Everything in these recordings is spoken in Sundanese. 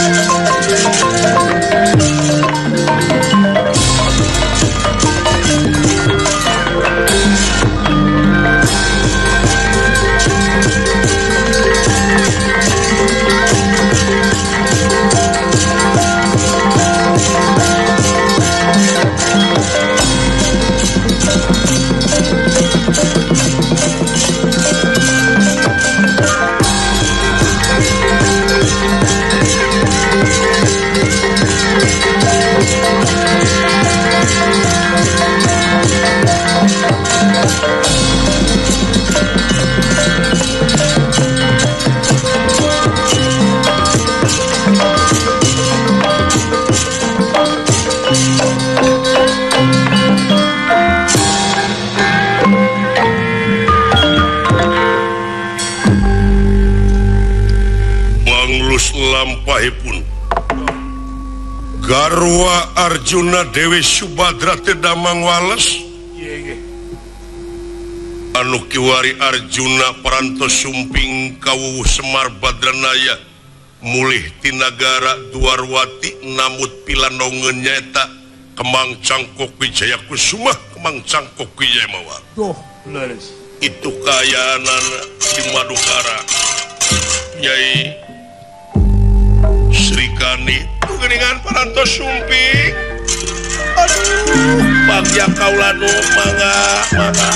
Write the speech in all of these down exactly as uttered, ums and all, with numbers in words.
Garwa Arjuna Dewi Subadra Tedamang Walas anu kiwari Arjuna parantos sumping kawuh Semar Badranaya mulih ti nagara Dwarwati namut pilanongeun nyaeta Kemang Cangkok Wijaya Kusuma Kemang Cangkok Wijaya Mawar. Duh, leres. Itu kayaanana di Madukara Nyai Sri Kandi geningan parantos sumping. Aduh, bagja kaulanu mangga mangga.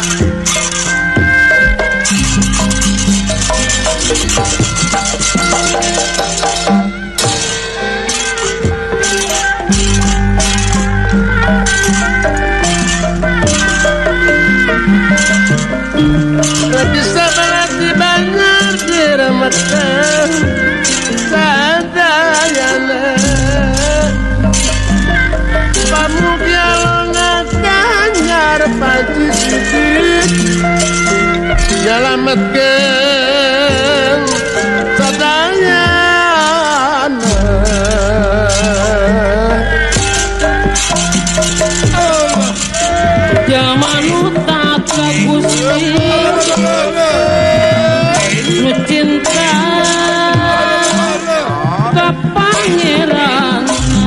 Bisa berarti banyak diremehkan sadayana. Pamugia longakan ngarep pati sedikit nyalametkeun sadayana. Jaman utak Gusti nu cinta ka pangeran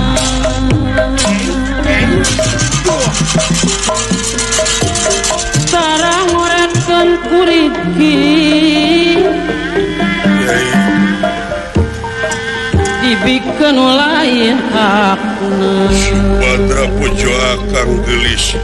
sareng ngoretkeun kurigi dibikeun lain hakna. Subadra pujo akang gelis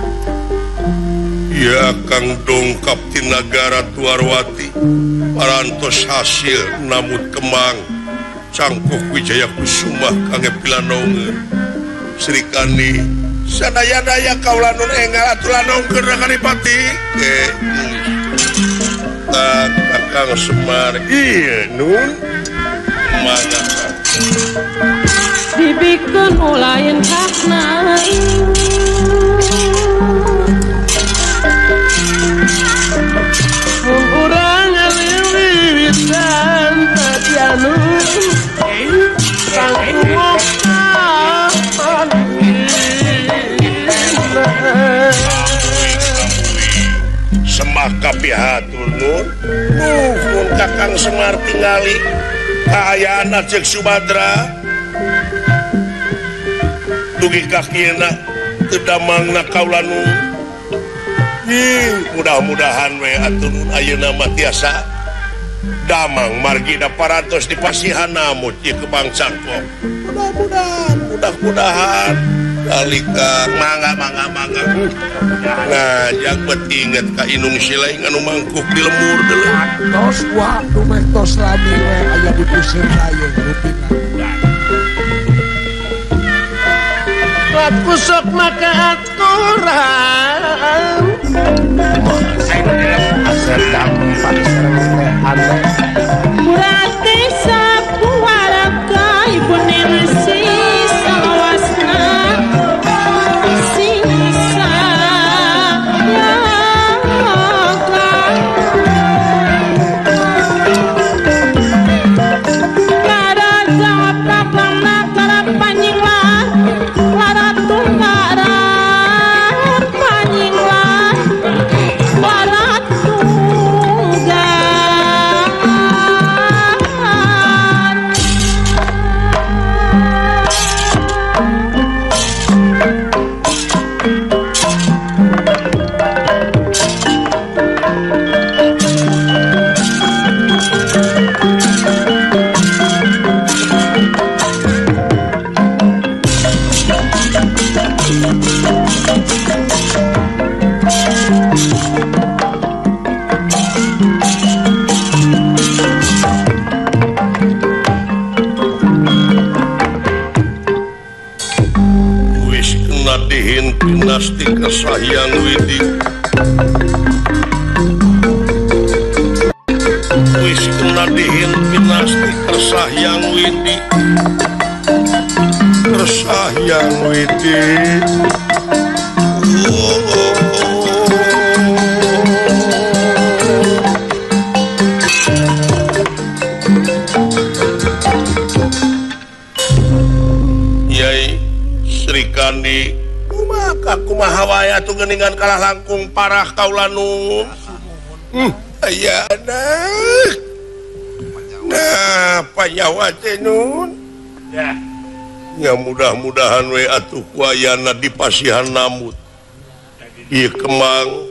ya kang dongkap ti nagara Dwarwati parantos hasil namut Kemang Cangkok Wijaya Kusuma kangge pilanongeun Sri Kandi sadaya-daya kaulanun enggal atulanongkeun Kanipati ke tak Kakang Semar ieu nun mangga dibikeun lain hakna. Urang wiwitan tadianu sanggup Semah kapihatur nun nuhun Kakang Semar tingali kaayaan ajeg Subadra dugi kakina tedamangna kaulanun. Mudah-mudahan we aturun ayeuna mah tiasa damang margina parantos di pasihan namut ieu Kemang Cangkok. Mudah-mudahan, mudah-mudahan dalika mangga mangga mangga. Ngajak betinget ka Inung Silaing anu mangkuk di lemur deuleu. tos wa dumeh tos lami we aya di puseur layeung rupina. Aku sok maka aturan sedang paksarane aneh Murati sapuaraka ibu nersi salawasna sisa ya kara jawab tapangna kara panjinglah kara tunggara panjinglah. dihin dinasti Kesahyang Widi wis kena dihin dinasti Kesahyang Widi Kesahyang Widi oh, oh. Kandi kumaha kumaha wae atuh geuningan kalah langkung parah kaula nun hmm aya nah panyawa teh nun ya ya mudah-mudahan we atuh kuayana di pasihan namut ieu kemang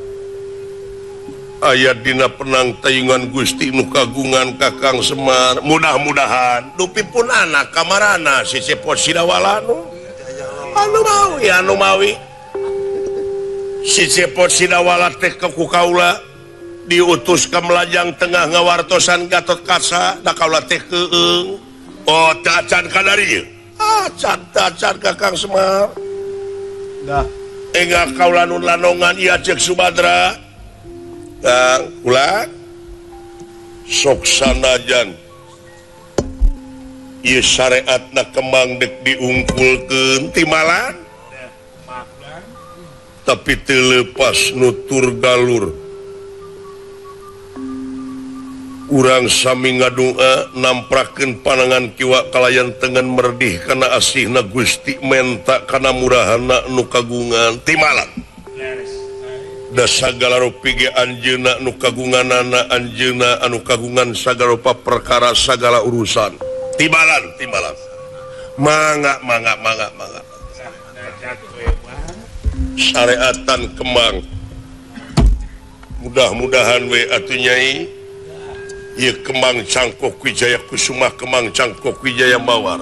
aya dina penang tayungan Gusti nu kagungan Kakang Semar mudah-mudahan dupi pun anak kamarana si Cepot Sidawala nu anu mawi anu mawi si Cepot Sidawala teh ke ku kaula diutus ke Melajang Tengah ngawartosan Gatot Kaca da kaula teh keung oh tacan kadari ah can tacan Kakang Semar dah engga kaula nun lanongan ieu cek Subadra Kang kula sok sanajan ieu syariatna kembang dek diungkulkeun timalan tapi teu leupas nutur galur urang sami ngadua namprakeun panangan kiwa kalayan tengen merdih kana asihna Gusti menta kana murahanna nu kagungan timalan da sagala rupi ge anjeunna nu kagunganana anjeunna anu kagungan sagala rupa perkara sagala urusan timbalan timbalan mangga mangga mangga mangga syariatan kembang mudah-mudahan we atuh nyai ieu kembang Cangkok Wijaya Kusuma kembang Cangkok Wijaya Mawar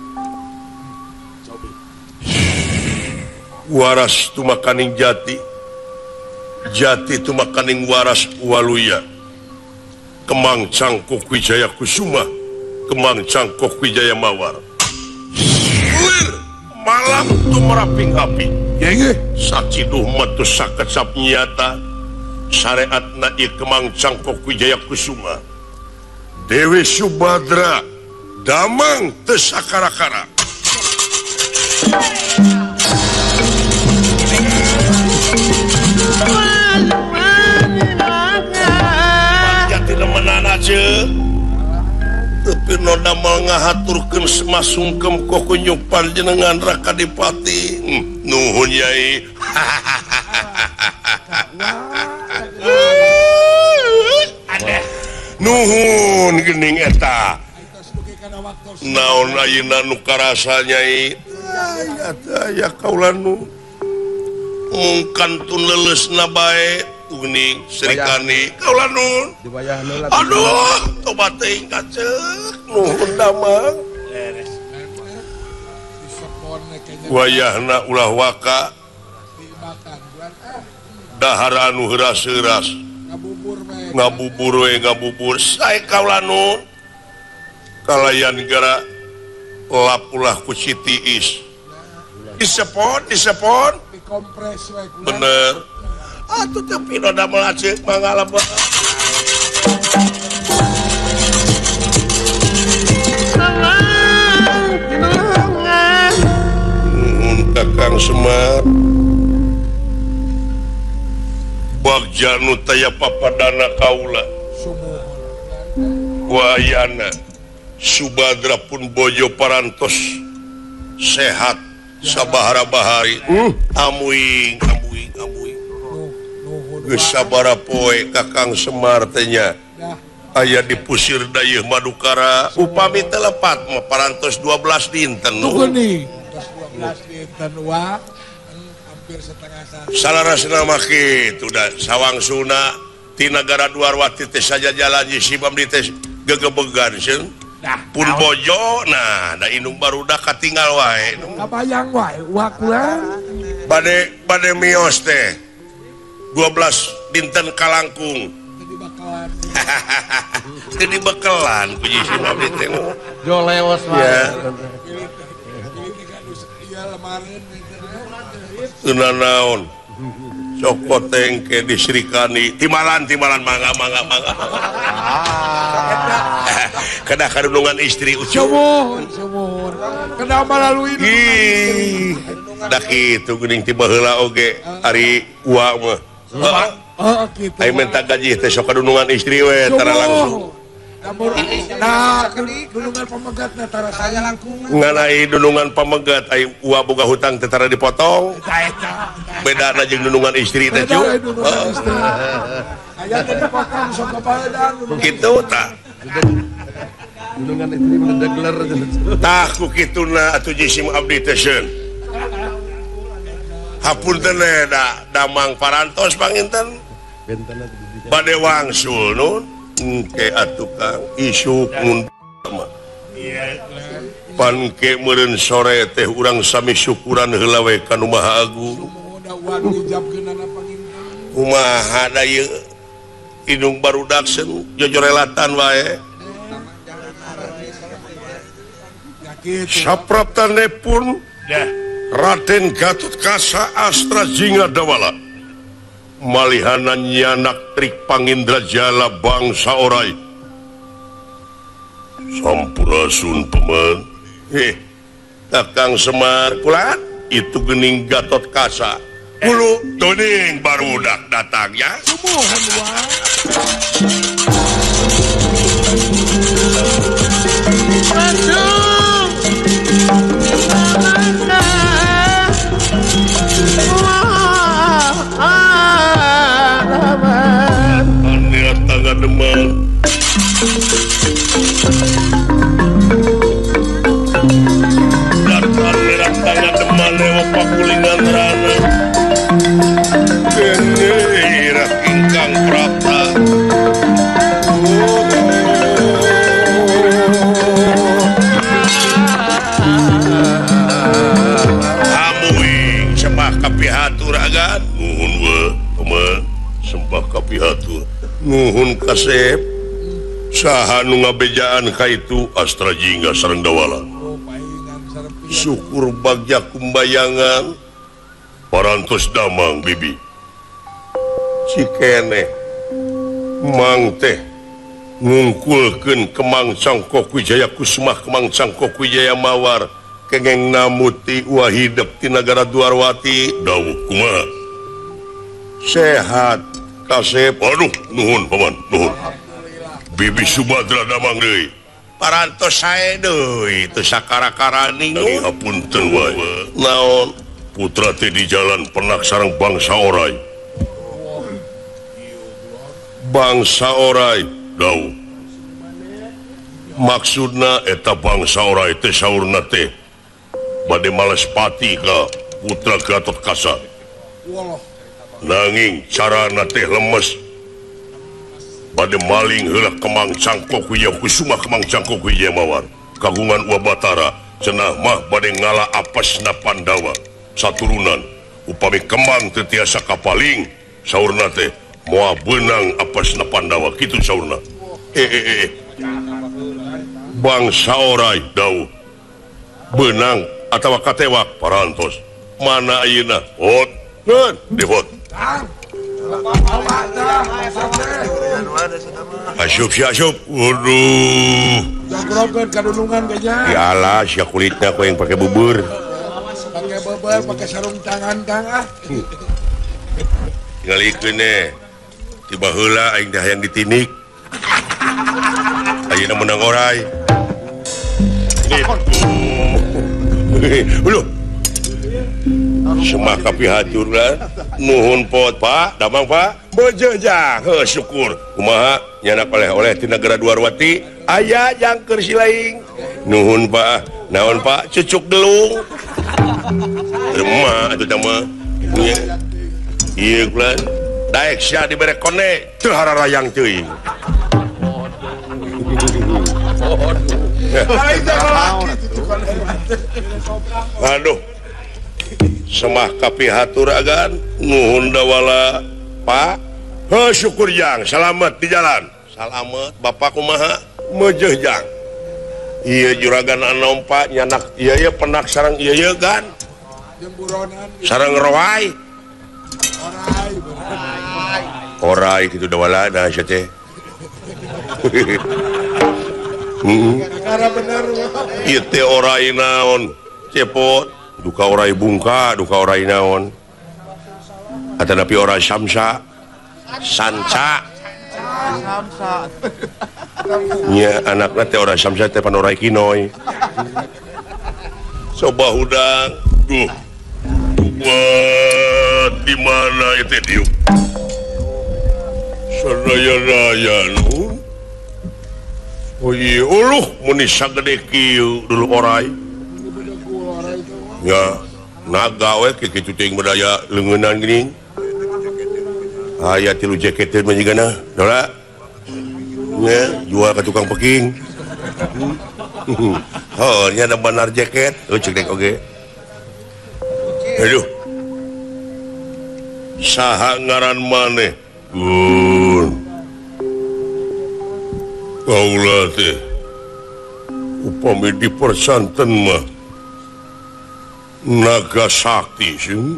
waras tumakaning jati jati tumakaning waras waluya kembang Cangkok Wijaya Kusuma kembang Cangkok Wijaya Mawar malam tu meraping api saciduh metu sakecap nyata syariatna ieu kembang Cangkok Wijaya Kusuma Dewi Subadra damang teu sakara-kara jati nemenan aja tapi noda ngahaturkeun semasungkem kokunyuk panjenengan Raka Dipati hmm, nuhun Yai nuhun geuning eta naon ayeuna nu karasa Nyai aya kaula nu mungkantun leulesna bae geuning Srikani kaula nun aduh tobat teuing kaceuk nuhun damang wayahna ulah waka dahar anu heuras-heuras ngabubur we ngabubur sae kaula nun kalayan gara lapulah ku Siti Is disepon disepon dikompres we bener atuh teh pino da melaceuk mangala ba Kakang Semar bagja nu taya papadana kaula wayana Subadra pun bojo parantos sehat sabahara bahari amuing amuing amuing geus sabaraha poe Kakang Semar teh nya aya di pusir dayeuh Madukara upami teu lepat mah parantos dua belas dinten dua belas dinten wa hampir setengah satu salarasna mah kitu da sawangsuna ti nagara Dwarwati teh saja jalan Sibam di teh gegebegan seun pun bojo nah da indung barudak katinggal wae kabayang wae wakula bade bade mios teh dua belas dinten kalangkung jadi bekelan puji Sibam di teh jo leos ya naon cokot tengke disrikani timalan timalan mangga mangga mangga kena kadunungan istri ucu kena melalui dah kitu geuning tiba heula oge ari uang mah oh gitu ai minta gaji teh sok kadunungan istri we tara langsung nah dunungan pamegat tara saya langkung nganai dunungan pamegat ai uwa boga hutang teh tara dipotong bedana jeung dunungan istri teh cu aya teh dipotong sok kabaedan kitu tah dunungan istri mendadak gelar tah ku kituna atuh jisim abdi teh seun hapunten da damang parantos panginten bentana bade wangsul nun engke atuh Kang isuk mun pan ke meureun sore teh urang sami syukuran heula we ka Nu Maha Agung kumaha da ieu indung barudak seun jojorelatan wae sapraptanepun Raden Gatotkaca Astra Jingga Dawala malihana nyanak trik Pangindrajala bangsa Orai sampurasun pemen eh Kakang Semar kulat itu geuning Gatotkaca kulo teuing barudak datang ya Deman Darpan merah tangan deman lewat pakulingan rana Genera ingkang prapta Amuing sembah kapihatur agan nuhun we teman sembah kapihatur nuhun kasep saha nu ngabejaan ka itu Astra Jingga sareng Dawala syukur bagja kumbayangan parantos damang bibi cikene mang teh ngungkulkeun Kemang Cangkok Wijaya Kusumah Kemang Cangkok Wijaya Mawar kengeng namuti ulah hidup di negara Dwarwati dawuh kumaha sehat kasep aduh nuhun paman nuhun bibi Subadra damang deui parantos sae deui teu sakara-karani hapunten wae naon putra teh di jalan penak sareng bangsa Orai bangsa Orai dawuh maksudna eta bangsa Orai teh saurna teh bade males pati ka putra Gatotkaca nanging carana teh lemes bade maling heula Kemang Cangkok Wijaya Kusumah Kemang Cangkok Wijaya Mawar kagungan ulah Batara cenah mah bade ngala apesna Pandawa saturunan upami Kemang teu tiasa kapaling saurna teh moal beunang apesna Pandawa kitu saurna eh eh eh bangsa Orai dawuh beunang atawa katewak parantos mana ayeuna hot hot dihot Asyup si asyup waduh jangkrokeun kadunungan gajah yalah sia kulitnya kok yang pakai bubur pakai bubur pakai sarung tangan Kang ah ngalikeun eh tiba heula aing teh hayang ditinik ayeuna menang Orai Uluh semua kapihaturna nuhun pot Pak damang Pak bejejang heuh syukur kumaha nyanak oleh-oleh ti negara Dwarwati aya jangkeur silaing nuhun Pak naon Pak cucuk delung remah atuh teh mah ieu bulan daek sia dibere kone teu hararayang teuing aduh semah kapihatur agan nuhun Dawala Pak heuh syukur jang salamet di jalan salamet Bapak kumaha meujeuh jang ieu juragan anom Pak nyanak ieu ye penak sareng ieu ye gan sareng roai orai gitu da wala da sia teh heeh bener ieu teh orai naon cepot duka orai bungka duka orai naon atanapi orai samsa sanca samsa nya anakna teh orai samsa teh pan orai kinoy coba udang duh buat di mana itu diuk sadaya-daya nu oh iya uluh muni sagede kieu dulu orai ya naga we kitu teuing bedaya leungeunnan geuning aya tilu jaketeun mah jigana dola nya jual ka tukang peking oh nya ada benar jaket oh cek dek oge aduh saha ngaran maneh gun kaula teh upami di persanten mah naga sakti sih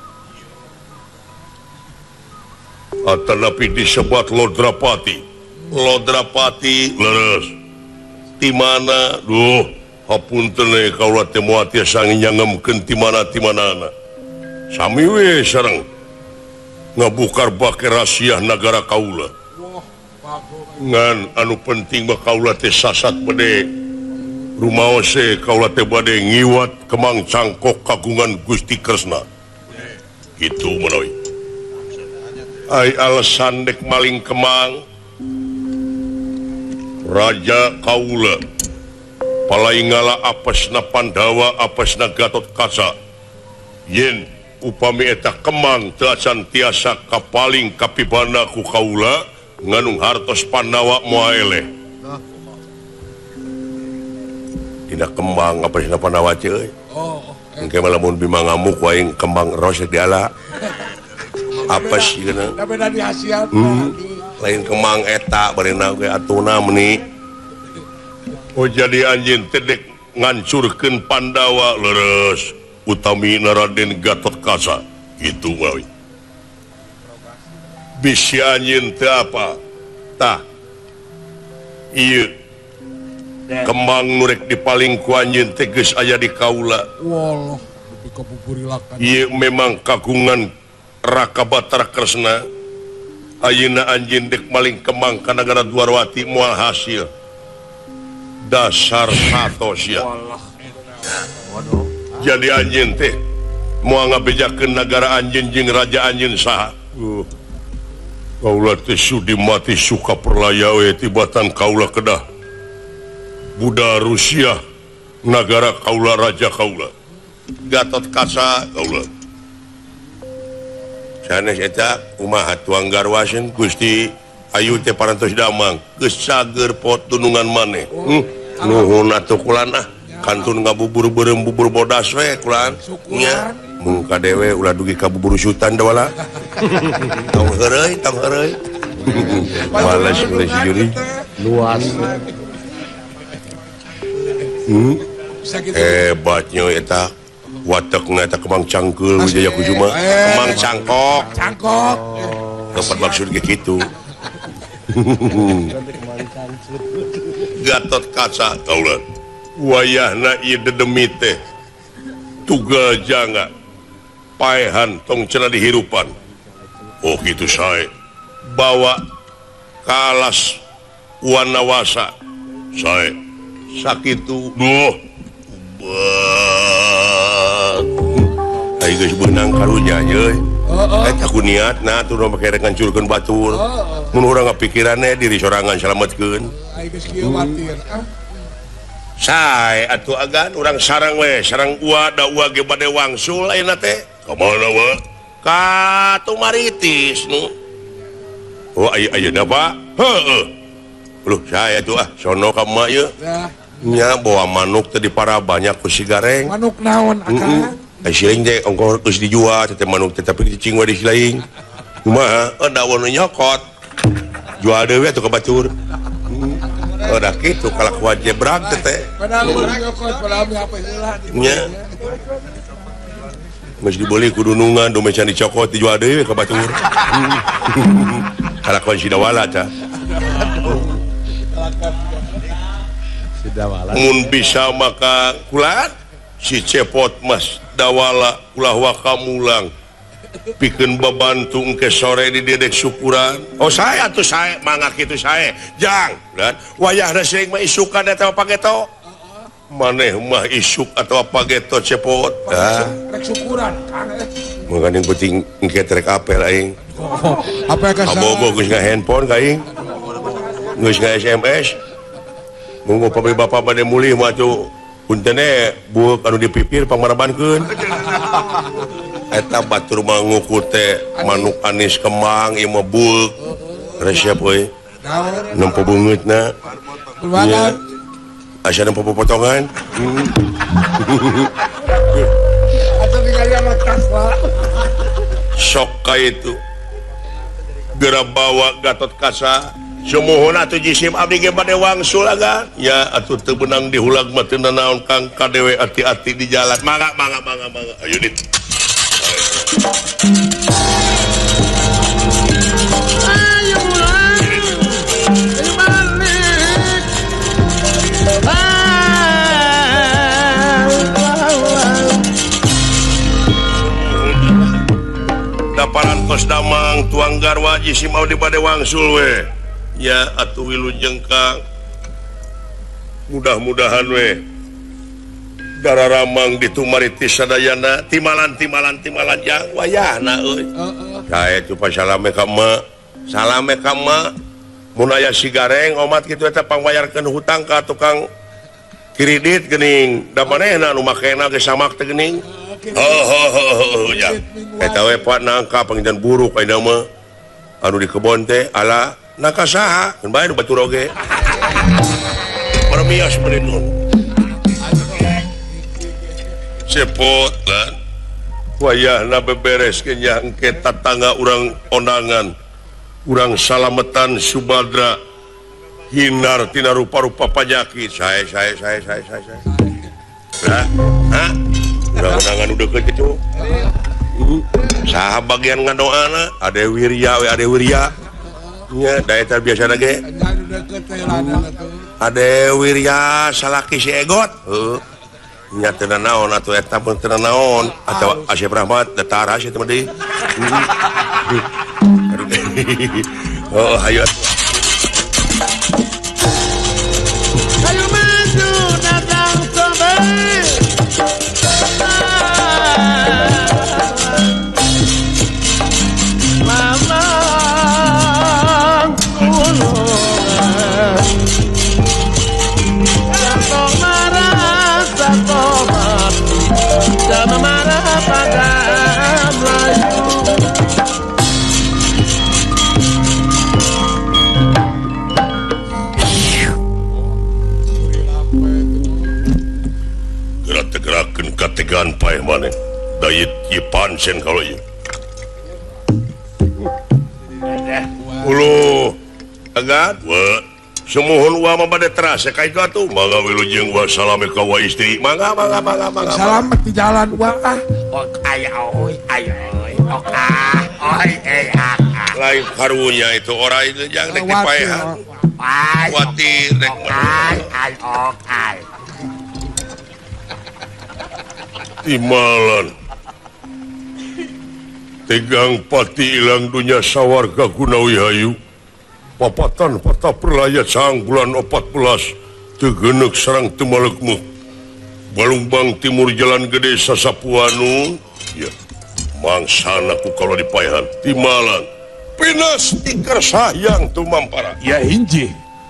atanapi disebat Lodrapati Lodrapati leres di mana duh hapunten we kaula teh moal tiasa nyangemkeun ti mana ti manana sami we sareng ngabukar bake rahasia nagara kaula ngan anu penting mah kaula teh sasat bade rumaos se kaula teh bade ngiwat kemang cangkok kagungan Gusti Kresna gitu manoy ai alasan dek maling kemang raja kaula palaingala apesna Pandawa apesna Gatot Kaca yen upami eta kemang teu acan tiasa kapaling kapibana ku kaula nganung hartos Pandawa moal eleh dina kembang apesna Pandawa ceuy engke mah lamun bima ngamuk wae kembang ros diala apes geuna da beda di hasiat lain kemang eta barena ge atuna meuni oh jadi anjeun teh dek ngancurkeun Pandawa leres utami Raden Gatot Kaca gitu wae bisi anjeun teh apa tah ieu kembang nu rek dipaling ku anjeun teh geus aya di kaula wallah lebih kabuburilakan ieu memang kagungan Raka Batara Kresna ayeuna anjeun dek maling kembang ka nagara Dwarawati moal hasil dasar satos ya jadi anjeun teh moal ngabejakeun nagara anjeun jeung raja anjeun saha uh. kaula teh sudi mati suka perlaya we tibatan kaula kedah budak Rusia nagara kaula raja kaula Gatot Kaca kaula sanes eta kumaha tuang garwaseun Gusti ayu teh parantos damang geus sager pot tunungan maneh hmm. nuhun atuh kulanah kantun ngabubur beureum bubur bodas we kulan nya mun kadewe ulah dugi ka bubur sutan da wala tong heureuy tong heureuy males geus juri luan hmm hebatnya eta watekna eta kemang cangkeul Wijaya Kusuma kemang cangkok cangkok dapat maksud ge kitu Gatot Kaca kaula wayahna ieu dedemi teh tugal janga paehan tong cenah dihirupan oh kitu sae bawa ka alas wanawasa sae sakitu duh ayo geus beunang karunya euy eta ku niatna atuh make rek ngancurkeun batur mun urang ngapikiranna diri sorangan salametkeun ayo geus kieu watir ah sae atuh agan urang sareng we sareng ua da ua ge bade wangsul ayeuna teh ka mana wa ka Tumaritis nu oh ayo ayeuna Pak heueuhuluh sae atuh ah sono ka emak ieu nya bawa manuk teh dipara banyak ku si gareng manuk naon akang ai siling teh ongkos geus dijual teh manuk teh tapi dicing we di silaing kumaha daun nyokot jual deui atuh ka batur udah gitu kalak wajib berak teh padahal nyokot padahal apa heula nya geus dibeli ku dunungan do can dicokot dijual deui ka batur kalakon si dawala tah Si Dawala. mun bisa maka kulat si cepot mas dawala ulah wakamulang pikeun babantu engke sore di dedek syukuran oh saya tuh saya mangga kitu saya jang dan wayahna seuing mah isukan eta pageto maneh mah isuk atau pageto cepot dah Rek syukuran kan. mangga yang penting engke trek apel aing Apa ka abogo geus nga handphone ka aing geus nga S M S munggu pabrik bapak bade mulih mah tuh puntene buuk anu dipipir pangmarabankeun eta batur mah nguku teh manuk anis kemang ieu mah buuk resep we nempo beungeutna nya asa nempo potongan Atau ningali anak kasla. sok ka itu geura bawa Gatot Kaca semohon atuh jisim abdi ge bade wangsul agan ya atuh teu beunang dihulag mah teu nanaon Kang kadewe ati-ati di jalan mangga mangga mangga mangga ayo dit Ayo pulang, ayo balik. daparan kos damang tuang garwa jisim abdi bade wangsul we ya atuh wilu jengkang mudah-mudahan we dararamang ditumaritis sadayana timalan timalan timalan jang wayahna euy kae cupa salame ka ma salame ka ma mun aya sigareng omat kitu eta pangbayarkeun hutang ka tukang kredit geuning da manehna nu makena ge samak teh geuning oh oh oh ya eta we pa nangka pangjan buruk ayeuna mah anu di kebon teh ala nangka saha keun bae nu batur oge permios beunun cepot kan wayahna bebereskeun nya engke tatangga urang ondangan urang salametan subadra hinar tina rupa-rupa panyakit sae sae sae sae sae sae nah ha urang ondangan udah kecu saha bagian ngadoana ade wirya we ade wirya nya da eta biasana ge ade wirya salaki si egot heuh nya teu naon atuh eta pun teu naon atawa Asyaf Rahmat datara si teh deui oh hayu Ayo maju dagang sobek. Mamang gunungan. Jatuh marah, jatuh mati. Jangan marah pada Melayu. gerak-gerakeun kategaan paeh maneh dayit ieu pancen kalau ieu ulu agat wa semohon wa mah bade terasa ka itu atuh mangga wilujeng wa salame ka wa istri mangga mangga mangga mangga Selamat di jalan wah. Ok ayo oi ayo oi ok ah oi eh ah ah lain karunya itu orang itu jangan dek dipaehan ai khawatir dek ai ai ok ai timalan tegang pati ilang dunia sawarga gunawi hayu papatan patah perlayat sang bulan empat belas tegenek serang temalekmu Balumbang timur jalan gede Sasapuanu ya mangsana ku kalau dipaehan timalan pinas tikar sayang tu mampara Ya inji.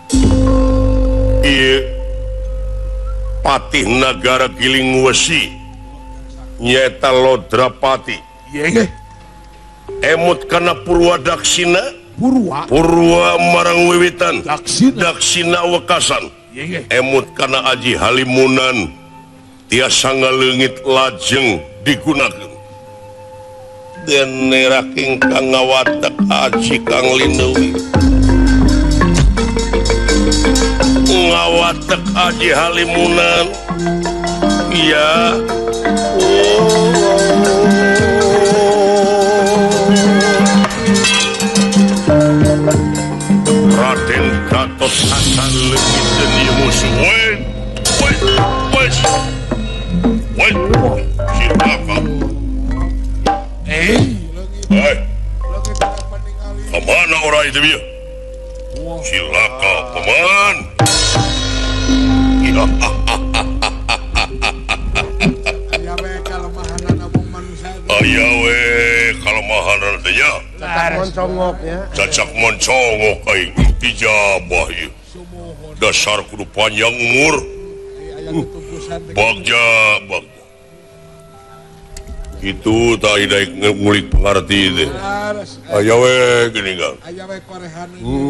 iya patih nagara giling wesi nyeta Lodrapati Ye. emut kana Purwa Daksina Purwa. Purwa marang wiwitan Daksina. Daksina wekasan Ye. emut kana Aji Halimunan tiasa ngaleungit lajeng digunakeun dene raking kang ngawatek Aji Kang Lindewi ngawatek Aji Halimunan iya oh itu dia. Silaka paman. Aya we kalemahanan abang manusia. Aya we kalemahanan teh nya. Cacak moncongok ya. Cacak moncongok aing ijabah ieu. Dasar kudu panjang umur. Aya tutusan teh. Bagja, bagja. Itu tak ada ngulik pengerti itu. Aya we gini kan. Aya we korehan.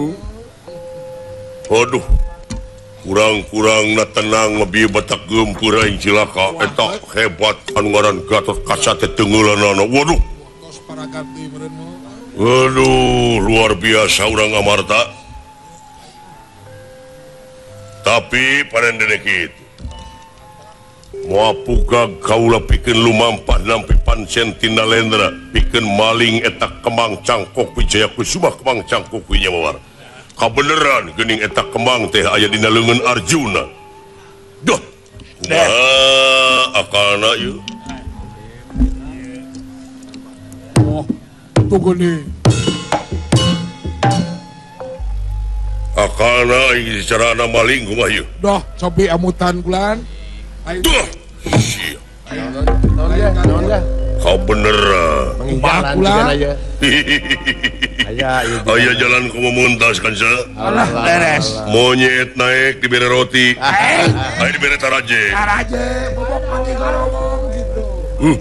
Aduh. Kurang-kurang na tenang lebih batak gempur aing cilaka eta hebat anu ngaran Gatot Kaca teh teungeulanana. Waduh. Tos para ganti meureun mah. Waduh, luar biasa urang amarta. Tapi parendene kitu. Moal puga kaula pikeun lumampah nampi pancen tina lendra pikeun maling eta kembang cangkok Wijaya Kusuma kembang cangkok wi nyamawar. Kabeneran geuning eta kembang teh aya dina leungeun Arjuna. Duh. Kumaha akalna ieu? Oh, tunggu nih. Akalna ieu carana maling kumaha ieu? Dah, cobi amutan bulan. Ayo. Duh. Sia. Naon ya? Naon ya? Kabeneran. Pengjalan Pula. juga aja. Aya ieu. Aya jalan ku memuntas kan sa? Alah beres. Monyet naik dibere roti. Aya dibere taraje. Aja, bobok panggil ngomong gitu. Hmm.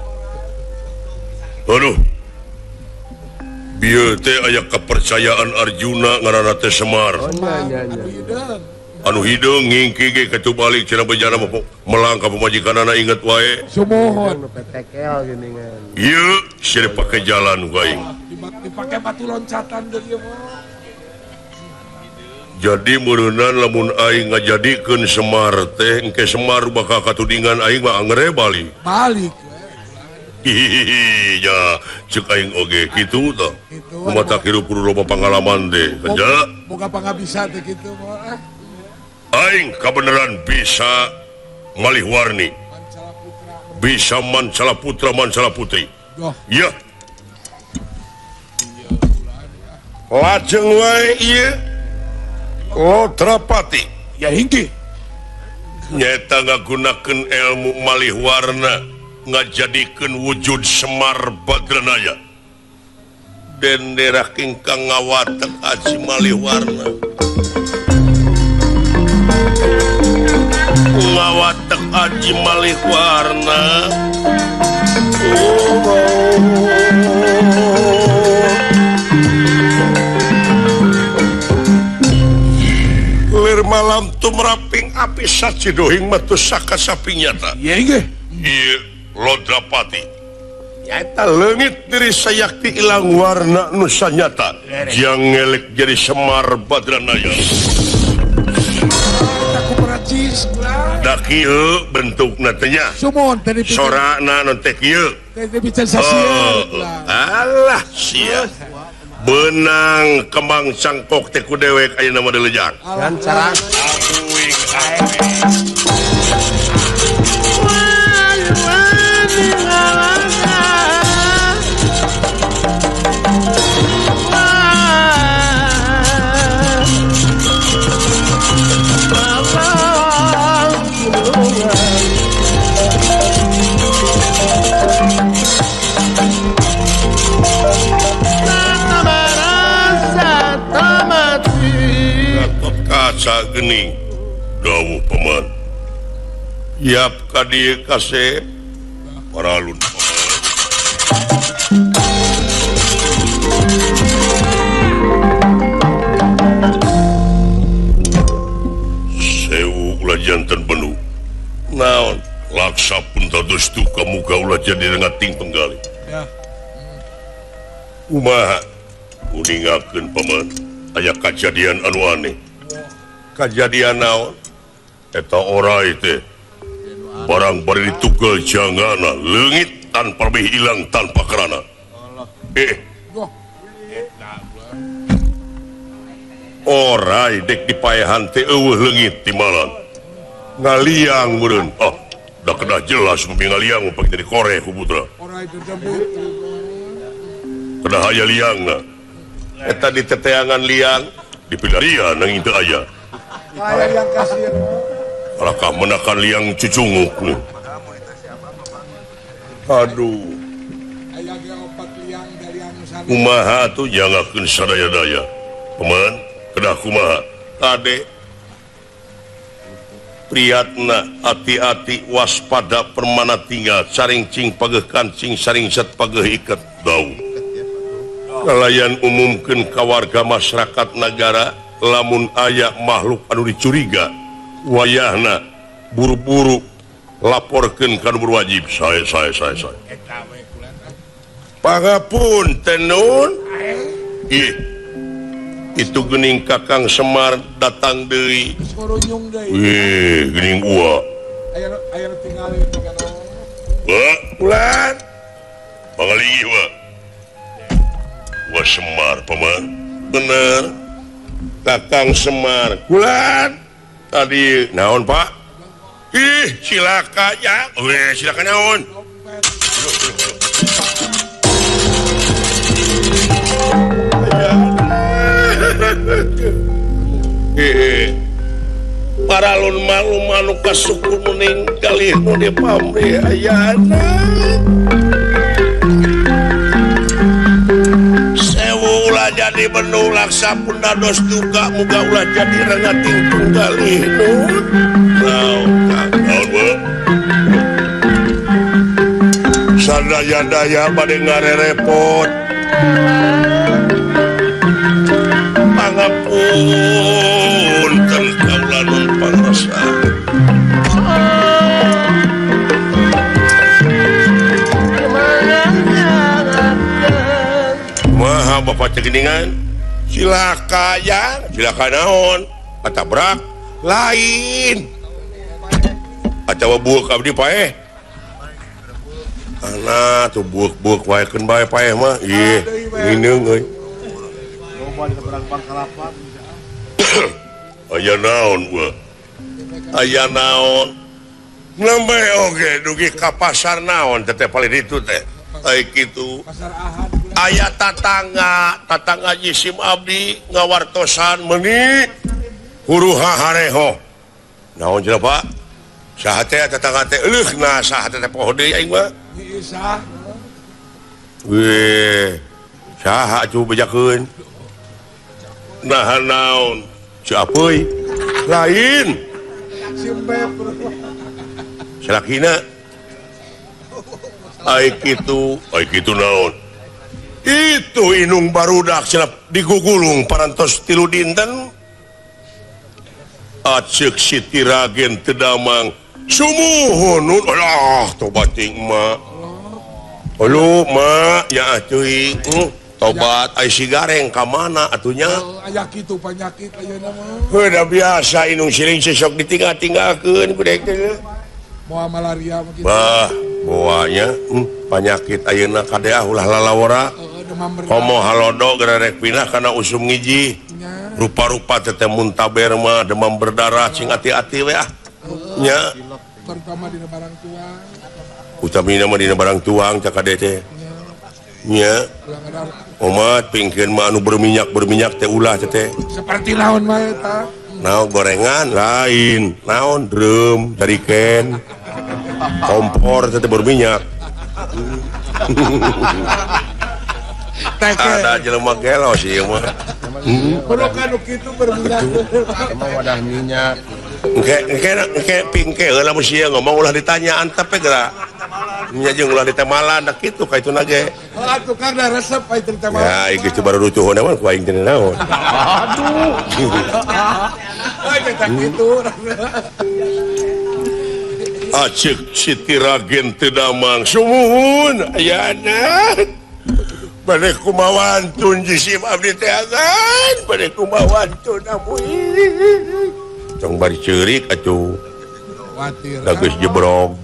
Aduh. Bieu teh aya kepercayaan Arjuna ngaranna teh Semar. Oh nya nya nya. Aduh hideung. Anu hideung ngingki ge katu balik cenah bejana melangkah pemajikanana inget wae. Sumohon. Nu petekel geuningan. Ieu sire pake jalan ku aing. Dipake batu loncatan deui ieu mah. Jadi meureunna lamun aing ngajadikeun Semar teh engke Semar bakal katudingan aing mah angere balik. Balik. Hihihi, ya cek aing oge kitu tah. Kitu. Kumaha hirup kudu loba pangalaman teh. Kanja Boga pangabisa teh kitu mah. aing kabeneran bisa malih warni. Mancala putra. Bisa mancala putra mancala putri. Doh, Ya. Lajeng wae ieu Lodrapati ya hinggi. nyata ngagunakeun ilmu malih warna ngajadikeun wujud Semar Badranaya. Denderah kingkang ngawatek aji malih warna. Ngawatek aji malih warna. Lir malam tumraping api sacidohing metu saka sapi nyata. Ya hinggi. Ieu Lodrapati. Nyata leungit diri sayakti ilang warna nu sanyata. Jang ngelek jadi Semar Badranaya. Aku peracis bulan. Da kieu bentukna teh nya. Sumohon tadi pikir. Sorana nu teh kieu. Tadi bicara sasian Oh, bulan. alah sia. Benang kembang cangkok teh ku dewek aya nama delejang. Kan cara Abuing aing. Gatot Kaca geuning dawuh paman. Yap ka dieu kasep paralun paman. Sewu ulah janten penuh. Naon laksa pun dados duka muka ulah jadi rengating penggali. Ya. Kumaha uningakeun paman aya kajadian anu aneh. Kajadian naon? Eta orai teh barang bari ditugel jangana leungit tanpa lebih hilang tanpa kerana. Eh, Doh, orai dek dipaehan teh eueuh leungit di malan. Ngaliang meureun. Ah, da kedah jelas mami ngaliang pake jadi koreh ku putra. orang itu demi. Kedah aya liangna. eta di teteangan liang di pilarian nang itu aya Kayak yang kasir. alakah menakan liang cucunguk nih aduh Aya ge opat liang dari anu sana. kumaha tuh jangakeun sadaya-daya paman kedah kumaha ade priyatna hati-hati waspada permana tinggal saring cing pageh kancing saring set pageh iket daun kalayan umumkeun ka warga masyarakat negara lamun aya makhluk anu dicuriga wayahna buru-buru laporkeun ka nu berwajib sae sae sae sae pangapunten nun ih itu geuning Kakang Semar datang deui Kurunyung deui. weh geuning ua Aya aya tinggalin di kana. wa ulan pangalih wa wa Semar paman bener Kakang Semar ulan tadi naon Pak ih silaka ya weh silakan naon hehe para lun malu malu kasuku muning kali nu di pamri ayana sewu ulah jadi benu laksa punda dos duka muga ulah jadi rengating tunggalih nu naon naon bu sadaya-daya bade ngarerepot pangapunten kaula nun pangrasa maha bapak cegeningan silaka ya silaka naon patabrak lain acawa buuk abdi paeh ana tuh buuk-buuk wae keun bae paeh mah ieu ngineung euy aya naon gua aya naon nambah oge dugi ka pasar naon teh paling itu teh ai kitu Pasar Ahad. aya tatangga tatangga jisim abdi ngawartosan meuni huru hahareho naon cenah Pak saha teh tatangga teh eueuh nah saha teh poho deui aing mah Di Isa. weh saha atuh bejakeun nah naon siapeuy lain Simbep. salakina ai kitu ai kitu naon itu inung barudak cenah digugulung parantos tilu dinten aceuk Siti Ragen teu damang sumuhun nun alah tobat ting ma ulu ma ya atuy tobat ai sigareng ka mana atunya Aya kitu penyakit ayeuna mah. udah biasa inung siling sesok ditinggal-tinggalkeun ku dek teh Moal malaria mah kitu. bah boanya hmm, penyakit ayeuna kadea ulah lalawara Heeh, demam berdarah. komo halodo gara rek pindah kana usum ngiji Nya. rupa-rupa teteh muntaber mah demam berdarah cing ati-ati we ah nya Terutama di barang tua. utamina mah dina barang tuang cak kade teh nya Ulang ada omat pingkeun mah anu berminyak berminyak teh ulah teh teh seperti lawan mah eta. naon gorengan lain naon drum dari ken kompor teh berminyak Teh ada jelema gelo sih ieu mah kudu kanu kitu berminyak. Emang wadah minyak. engke engke engke pingke heula mun sia ngomong ulah ditanya antep we geura nya jeung ulah ditemalan da kitu ka itu nage Ah tukang da resep ai teh mah. ya iki teh baru rutuhna mah ku aing teh naon Ai teh kitu. aceuk Siti Ragen teu damang sumuhun ayana bade kumawan tun jisim abdi teh agan bade kumawan tun amuy tong bari ceurik atuh Khawatir. da geus jebrog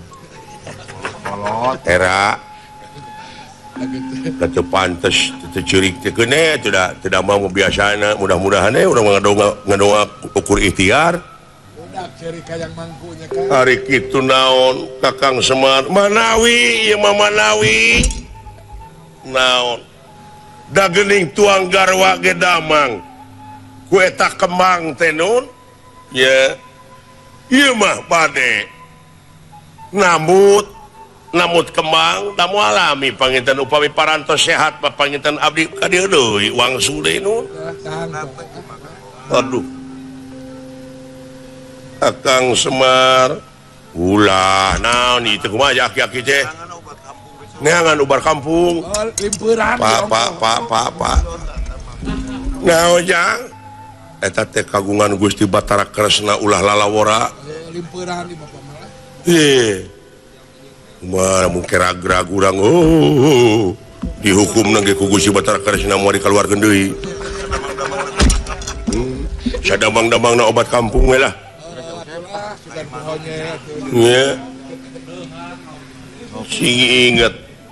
era da teu pantes teu ceurik teh keune teu da teu da mah biasana mudah-mudahan we urang ngadonga ngadonga ukur ikhtiar Budak ceri kayang mangkunya kan. hari kitu naon Kakang Semar Manawi ieu mah Manawi naon da gening tuang garwa ge damang ku eta kemang teh nun ya ieu mah bade namut namut kemang da moal alami panginten upami parantos sehat panginten abdi ka dieu deui wangsul deui nun aduh Akang Semar ulah naon itu kumaha aki-aki teh neangan ubar kampung limperan pak pak pak pak pak naon jang eta teh kagungan Gusti Batara Kresna ulah lalawora limperan di bapak malah ye kumaha mun ragrag urang oh dihukum nang ku Gusti Batara Kresna moal dikaluarkeun deui sadamang-damangna obat kampung we lah ya sing inget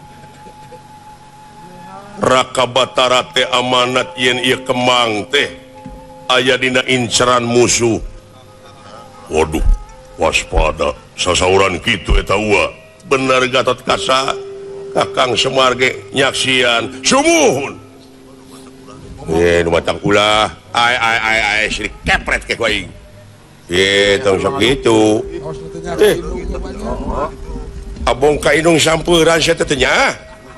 Raka Batara teh amanat yen ieu kemang teh aya dina inceran musuh. Waduh, waspada sasauran kitu eta ua. Bener Gatot Kaca Kakang Semar ge nyaksian sumuhun. Ye nu matang ulah ai ai ai ai si kepret ke ku aing. Ye tong sok kitu. Eh. Abong ka inung sampeuran sia teh nya.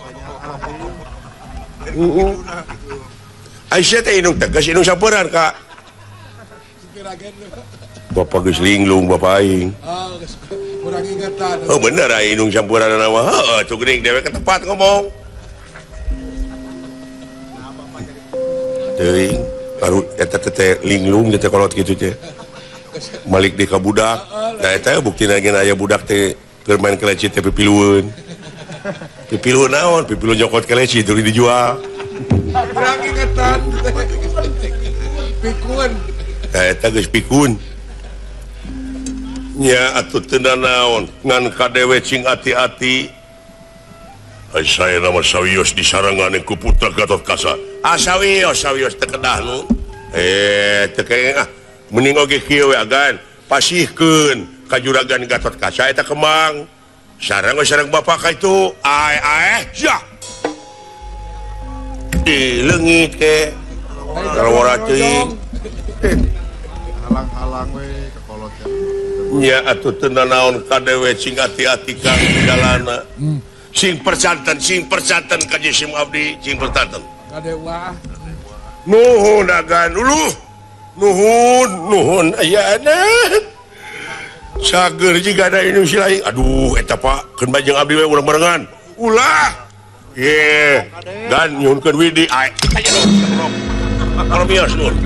Heeh. Aisyah teh inung tegas inung sampeuran ka. Bapak geus linglung bapak aing. kurang ingatan. Oh bener ai inung sampeuran nama. Heeh, tuh geuning dewe ke tempat ngomong. Teuing baru eta teh linglung teh kolot kitu teh. Malik di ka budak. Da eta buktina geus aya budak teh keur main keleci teh pipilueun. Pipilueun naon? Pipilueun nyokot keleci teu dijual. Kurang ingatan. Pikun. Da eta geus pikun. Nya atuh teu naon ngan kadewe cing ati-ati. Ai saya nama sawios disarangan ku putra Gatot Kaca. Ah sawios sawios teu kedah nu. Eh teu kengeng ah. Mending oge kieu we agan pasihkeun ka juragan Gatot Kaca eta kemang. Sareng we sareng bapak ka itu. Ai ai ja. Di leungit ke. Rawara teuing. Halang-halang we kekolot ya. Nya atuh teu naon kadewe cing ati-ati ka jalanna. Sing percanten sing percanten ka jisim abdi sing percanten. Kadewa. Nuhun agan uluh. Nuhun nuhun ayana. Sager jiga ada ini si lain. Aduh eta Pak keun bajeng abdi we urang barengan. Ulah. Ye. Dan nyuhunkeun widi ai. Aya nu. Kalau bias nun.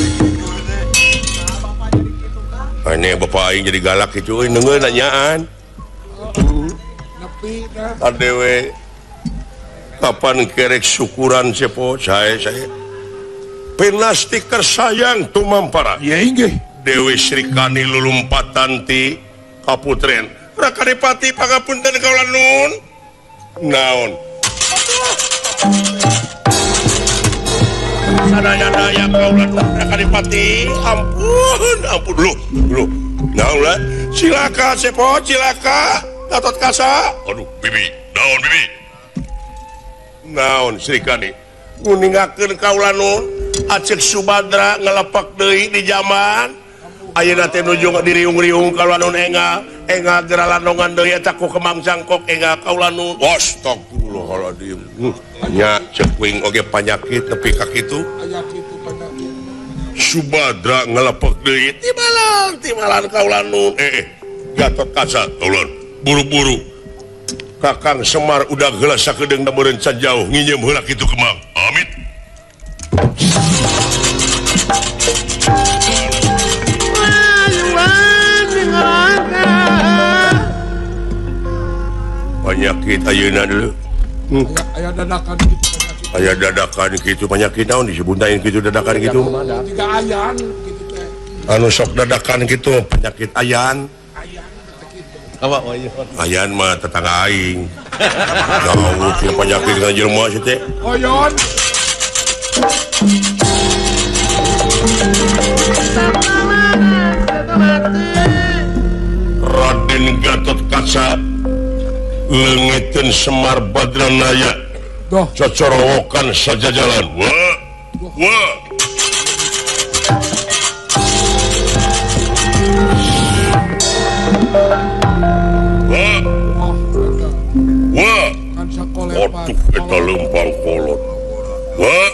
Ane bapak aing jadi galak kitu euy neungeun nanyaan. Nepi dah. Adewe kapan kerek syukuran sepo sae sae. Penasti kersayang tumampara. Ya inggih. Dewi Srikani lulumpatan ti kaputren. Raka Dipati pangapunten kaula nun. Naon? Sadaya-daya kaula nun Raka Dipati. Ampun, ampun lu, lu. Naon lah? Cilaka sepo, cilaka. Gatot Kaca. Aduh, bibi. Naon bibi? Naon Srikani? Nguningakeun kaula nun. Acek Subadra ngelepak deui di zaman ayeuna teh nuju diriung-riung kaula nun enga enga geralan nongan deui eta ku kemang cangkok enga kaula nun astagfirullahaladzim nya cekwing oge panyakit nepi ka kitu Aya kitu penyakit. Subadra ngelepak deui timalan timalan kaula nun eh eh Gatot Kaca ulun buru-buru Kakang Semar udah geula sakedeung da meureun jauh nginjem heula kitu kemang amit. Penyakit ayeuna dulu. Hmm. Aya dadakan gitu penyakit. Aya dadakan gitu penyakit naon disebutahin gitu dadakan gitu. Tiga ayan gitu teh. Anu sok dadakan gitu penyakit ayan. Ayan gitu. Apa wae? Ayan mah tetangga aing. Jauh teh penyakit ka jelema sih teh. Oyon. Raden Gatot Kaca leungiteun Semar Badranaya Doh. Cocorowokan saja jalan. Wah. Wah. Wah. Wah. Kan sakolepan. Waduh, eta lempang kolot. Wah.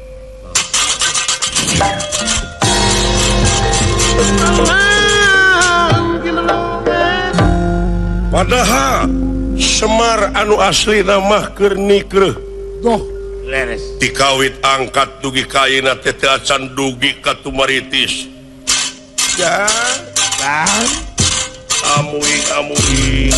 Padahal Semar anu asli nama keur nikreuh. Doh. Leres. Dikawit angkat dugi kaina teh teu acan dugi ka tumaritis. Ya, Bang. amuing amuing.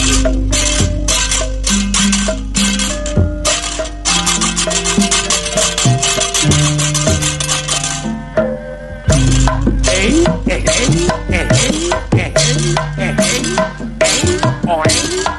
Eh, eh, eh, eh, eh, eh, eh, eh, oi.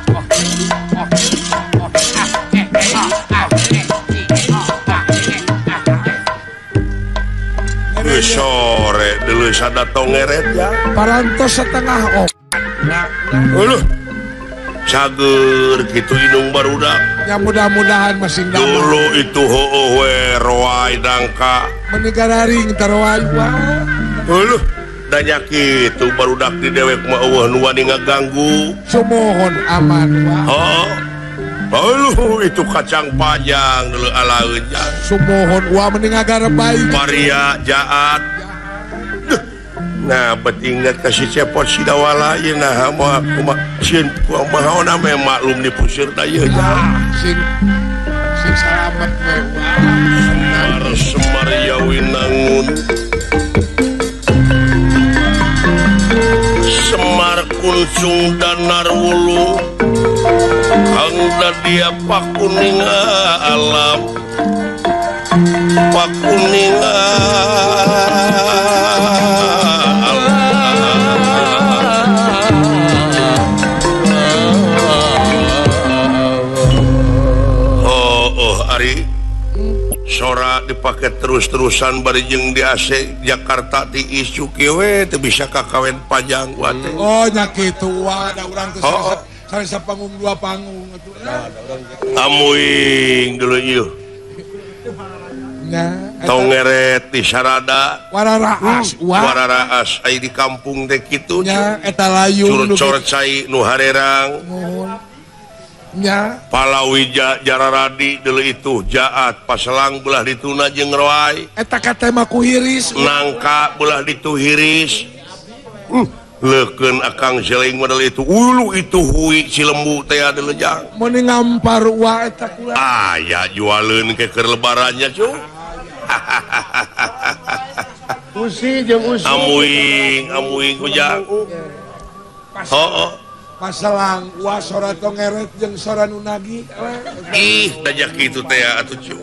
Geus sore deuleu sada tongeret ya. Parantos setengah op. Heuh. Cager kitu indung barudak. Ya mudah-mudahan masih damai. Dulu itu heueuh we roai dangka. Menegararing taroai wah. Heuh. Da nya kitu barudak di dewek mah eueuh nu wani ngaganggu. Sumohon aman wah. Heuh. Heuh itu kacang panjang dulu alaeun ya. Sumohon wah mending agar baik. Maria jaat. Nah, betingat kasih cepot si dawala ieu nah moal kumaha sieun kumaha me maklum di puseur da ieu nya. Sing sing salamet we wah. Semar Semar Yawinangun. Semar Kuncung Danar Wulu. Angda dia pakuninga alam. Pakuninga sora dipakai terus-terusan bari jeung di A C Jakarta di isu kieu teu bisa kakawen panjang wa teh. Oh nya kitu wah da urang teh Oh, oh. sareng panggung dua panggung atuh. Amuing dulu ieu. Nya Tongeret di Sarada. wararaas wah. Wararaas aya di kampung teh kitu. Nya eta layung nu Curcor cai nu harerang. nya Palawija Jararadi dulu itu jaat paselang belah dituna jeung roai. eta katema ku hiris Nangka belah ditu hiris. Uh, leukeun akang jeling model itu. Ulu itu hui Cilembu teh ada lejang. mending ngampar wah eta kula. Aya jualeun ke keur lebarannya cu. Usi jeung usi. Amuing amuing ujang. Hooh. Pasalang wah sora tongeret jeung sora nu nagi. Ih, dajak kitu teh atuh cu.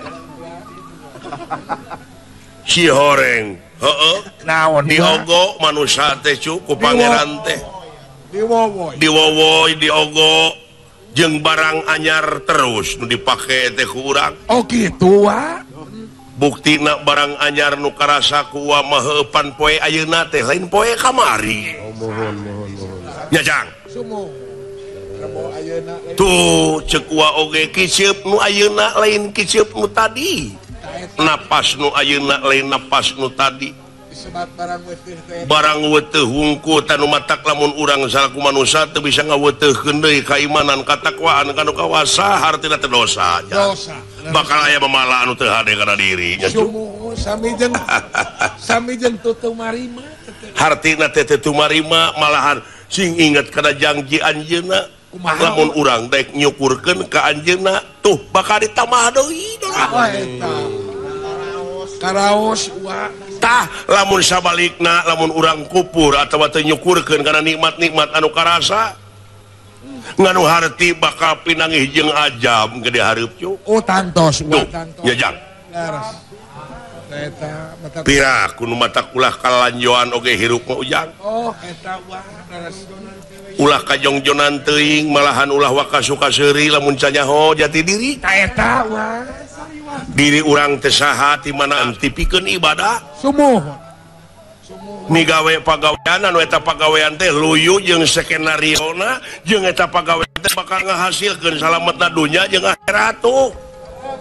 Si horeng. Heeh. Naon Diogo manusia teh cu ku pangeran teh. Diwowoy. Diwowoy diogo jeung barang anyar terus nu dipake teh ku urang. Oh gitu wah. Buktina barang anyar nu karasa ku wa mah heupan poe ayeuna teh lain poe kamari. Oh, mohon mohon mohon. Nya jang. Sumo. Rebo ayeuna Tuh cek wa oge kiceup nu ayeuna lain kiceup nu tadi. Napas nu ayeuna lain napas nu tadi. disebat barang weuteuh teh. Barang weuteuh hungkul tanu matak lamun urang salaku manusia teu bisa ngaweuteungkeun deui kaimanan katakwaan kanu kawasa hartina teh dosa. Dosa. Bakal aya mamala anu teu hade kana diri nya cu. Sumo sami jeung sami jeung tutu marima. Hartina teh teu marima malahan sing inget kana janji anjeunna. Lamun urang daek nyukurkeun ka anjeunna tuh bakal ditamah deui. Apa eta? Karaos wa Tah lamun sabalikna lamun urang kupur atawa teu nyukurkeun kana nikmat-nikmat anu karasa nganu harti bakal pinangih jeung ajam gede hareup cu. oh tantos wa Tuh, tantos. nyajang. Laras. Eta mata Pira kudu mata ulah kalanjoan oge hirup mah ujang. oh eta wa laras. Ulah kajongjonan teuing malahan ulah wakasuka seuri lamun canyaho jati diri. Ta eta wa Diri urang teh saha ti mana enti pikeun ibadah. sumuh. Migawe pagawean anu eta pagawean teh luyu jeung skenariona jeung eta pagawean teh bakal ngahasilkeun salametna dunya jeung akhirat tuh.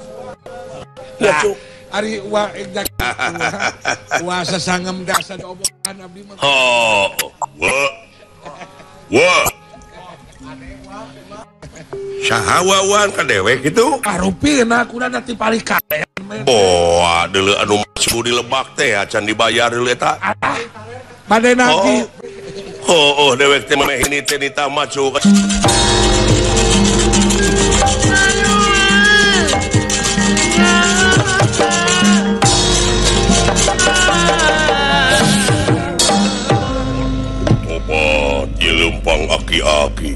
Ya, Cuk. Ari wa egak wa sasangem dasa omongan abdi mah. Oh, wa. Wa. Saha wawan ka dewek kitu? Arupina kuna nanti pari kalean. Boa, deuleu anu masuk di Lebak teh acan dibayar deuleu eta. Bade nanti. Oh, oh, dewek teh mah ini teh nita macu. Lempang aki-aki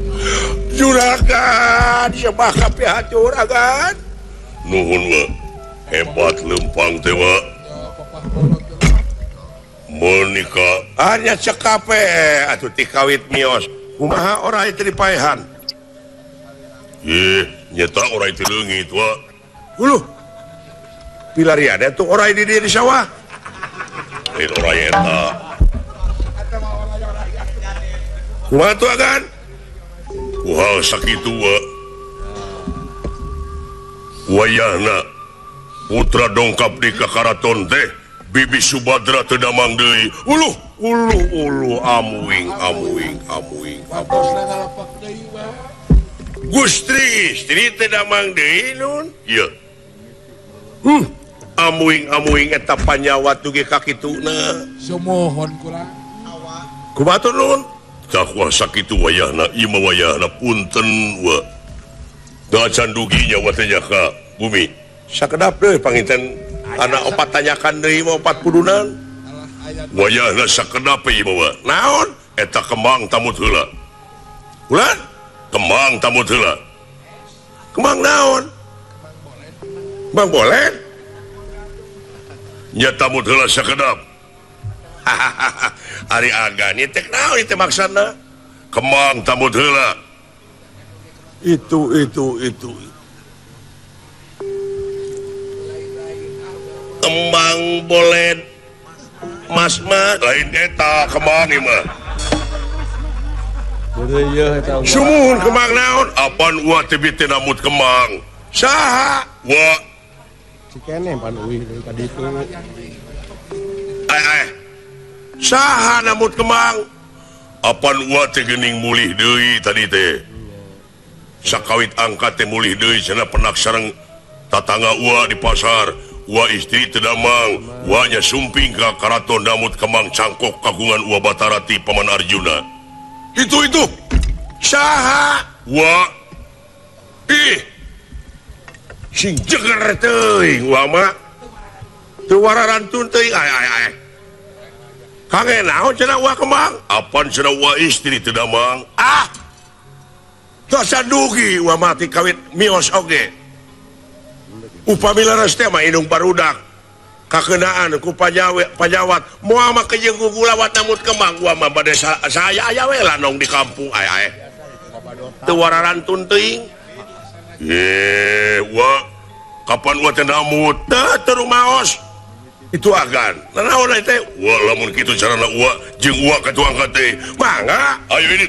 juragan siapa kape juragan nuhun wa hebat lempang tewa menikah hanya cekape atuh tikawit mios kumaha orang itu dipaehan ih nyata orang itu leungit wa uluh pilarian itu orang di di sawah itu orang eta kumaha tuh agan wah sakitu wa wayahna putra dongkap di kakaraton teh Bibi Subadra teu damang deui uluh uluh uluh amuing amuing amuing Gustri istri teu damang deui nun ieu hmm amuing amuing eta panyawa tuge kakituna sumohon kurang kumaha tuh nun cakwa sakitu wayahna ima wayahna punten wa da can duginya watanya ka bumi sakedap deui panginten anak opat tanyakan deui mah opat pudunan wayahna sakedap ieu mah naon eta kembang tamut heula ulah kembang tamut heula kembang naon kembang bolen nya tamut heula sakedap Ari agan ieu teh naon ieu teh maksudna kembang tamut heula itu itu itu kembang bolen mas mah lain eta kembang ieu mah sumuhun kembang naon apaan wa teh teh namut kembang saha wa cikene pan uih ka ditu ai ai saha namut kembang apaan wa teh geuning mulih deui tadi teh sakawit angkat teh mulih deui cenah penak sareng tatangga wa di pasar wa istri teu damang wa nya sumping ka karaton namut kembang cangkok kagungan wa Batarati paman Arjuna itu itu saha wa ih sing jeger teuing wa mah teu wararantun teuing ai ai ai kangen naon cenah wa kembang apaan cenah wa istri teu damang ah dosa dugi wa mati kawit mios oge upami leres teh mah indung barudak kakenaan ku pajawe pajawat moal mah kejeung gugulawat namut kembang wa mah bade saya aya we lanong di kampung ai ai teu wararantun teuing ye wa kapan wa teh namut teu teu rumaos itu agan nanaon teh wa lamun kitu carana wa jeung wa ka tuang ka teh mangga ayo ini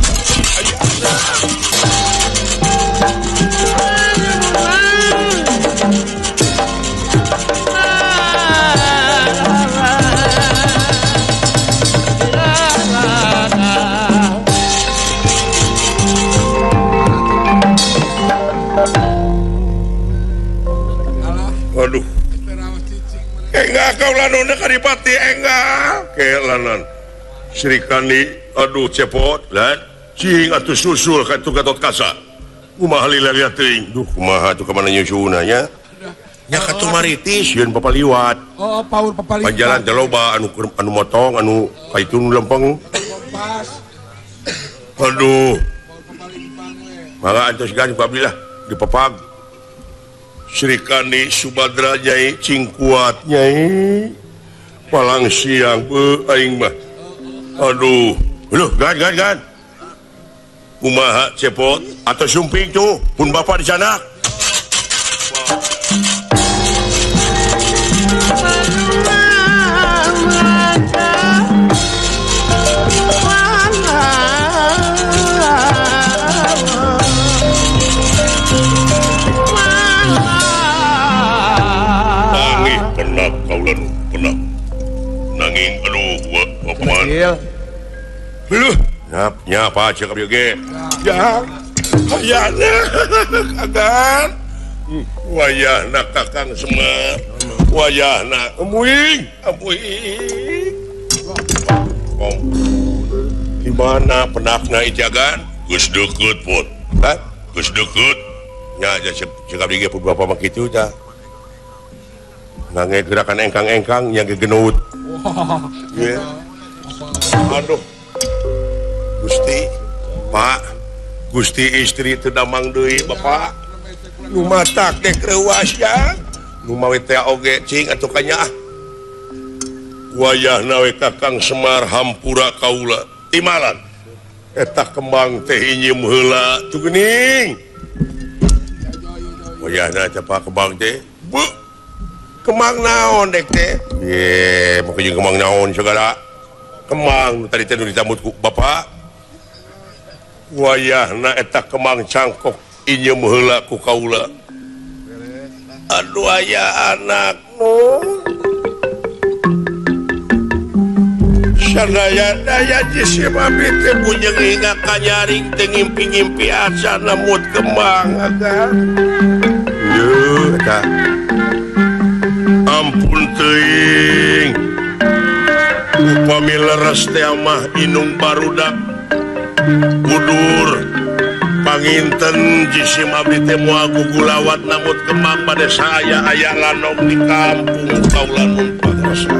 aduh enggak kau lanonnya kadipati enggak kelanan Srikandi aduh cepot lan cing atuh susul ka tu Gatot Kaca kumaha lila teuing duh kumaha tuh ka mana nyusuna nya nya ka tumaritis sieun papaliwat oh paur papaliwat panjalan teh loba anu anu motong anu kaitun lempeng aduh mangga antos gan pablilah dipepag Srikandi Subadra Nyai cing kuat Nyai palang siang be aing mah aduh aduh gan gan gan kumaha cepot atau sumping tuh pun bapak di sana nya apa cek abdi oge ya hayana agan wayahna Kakang Semar wayahna amuing amuing om di mana penakna ijagan Gus Dukut pun kan Gus Dukut nya aja cek abdi ge pun bapa mah kitu tah ngange gerakan engkang-engkang yang gegenut ya aduh Gusti Pak Gusti istri teu damang deui Bapak nu matak dek reuas ya nu mawe teh oge cing atuh kanya wayahna we Kakang Semar hampura kaula timalan eta kembang teh inyem heula tu geuning wayahna cepah kembang teh bu kembang naon dek teh ye mau jeung kembang naon segala kembang tadi teh nu disambut ku Bapak wayahna eta kembang cangkok inyem heula ku kaula aduh aya anak nu sadaya daya jisim abdi teh bunyeung hingga kanyaring teh ngimpi-ngimpi asana mut kembang agar yeuh eta ampun teuing upami leres teh mah inung barudak kudur panginten jisim abdi teh moal gugulawat namut kembang bade saya aya lanom di kampung kaula nun pagrasa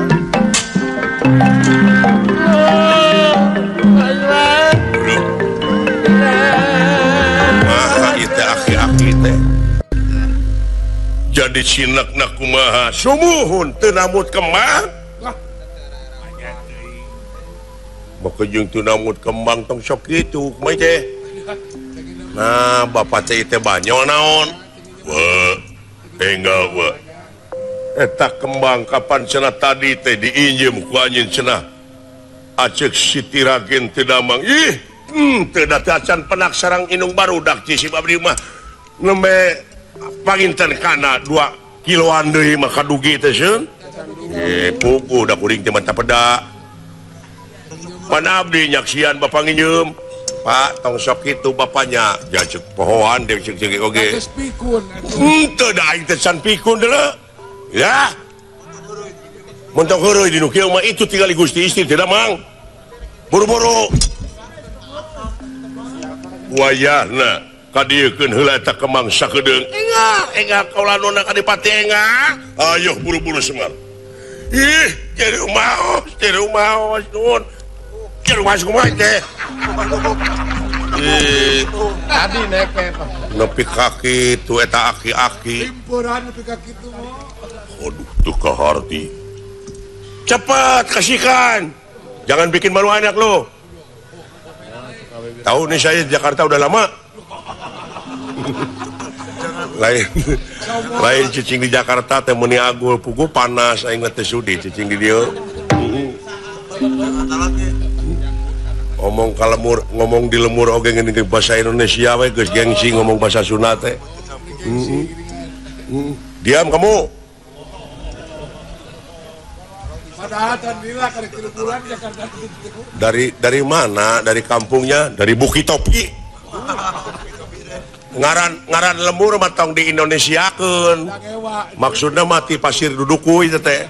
maha ite aki-aki teh jadi sinekna kumaha sumuhun teu namut kembang maka jeung teu namut kembang tong sok kitu kumaha teh nah bapak teh teh banyo naon wah enggal wah eta kembang kapan cenah tadi teh diinjem ku anjeun cenah acek Siti Ragen teu damang ih hmm, teu da acan penak sareng inung barudak ci si abdi mah nembe panginten kana dua kiloan deui mah kadugi teh seun eh pugu da kuring teh mah tapeda pan abdi nyaksian bapak nginjem Pak tong sok kitu bapaknya ja ceuk pohoan deuk ceuk ceuk oge geus pikun henteu da aing teh can pikun deuleu ya mun tong heureuy di nu kieu mah itu tinggal Gusti istri teh damang buru-buru wayahna kadiekeun heula eta kembang sakedeung enga enga kaula nona kadipati enga ayo buru-buru Semar ih jadi maos jadi maos nun jadi masuk kumaha teh ih tadi neke nepi kaki tu eta aki-aki limpuran nepi ka kitu mah aduh tuh kaharti cepat kasihkan jangan bikin malu anak lo tahu nih saya di Jakarta udah lama lain lain cicing di Jakarta teh meni agul pugu panas aing teh sudi cicing di dieu ngomong kalemur ngomong di lemur oge ngeun bahasa Indonesia we geus gengsi ngomong bahasa Sunda teh diam kamu dari dari mana dari kampungnya dari Bukit Topi ngaran ngaran lemur mah tong di Indonesiakeun maksudna mati pasir dudukuy teh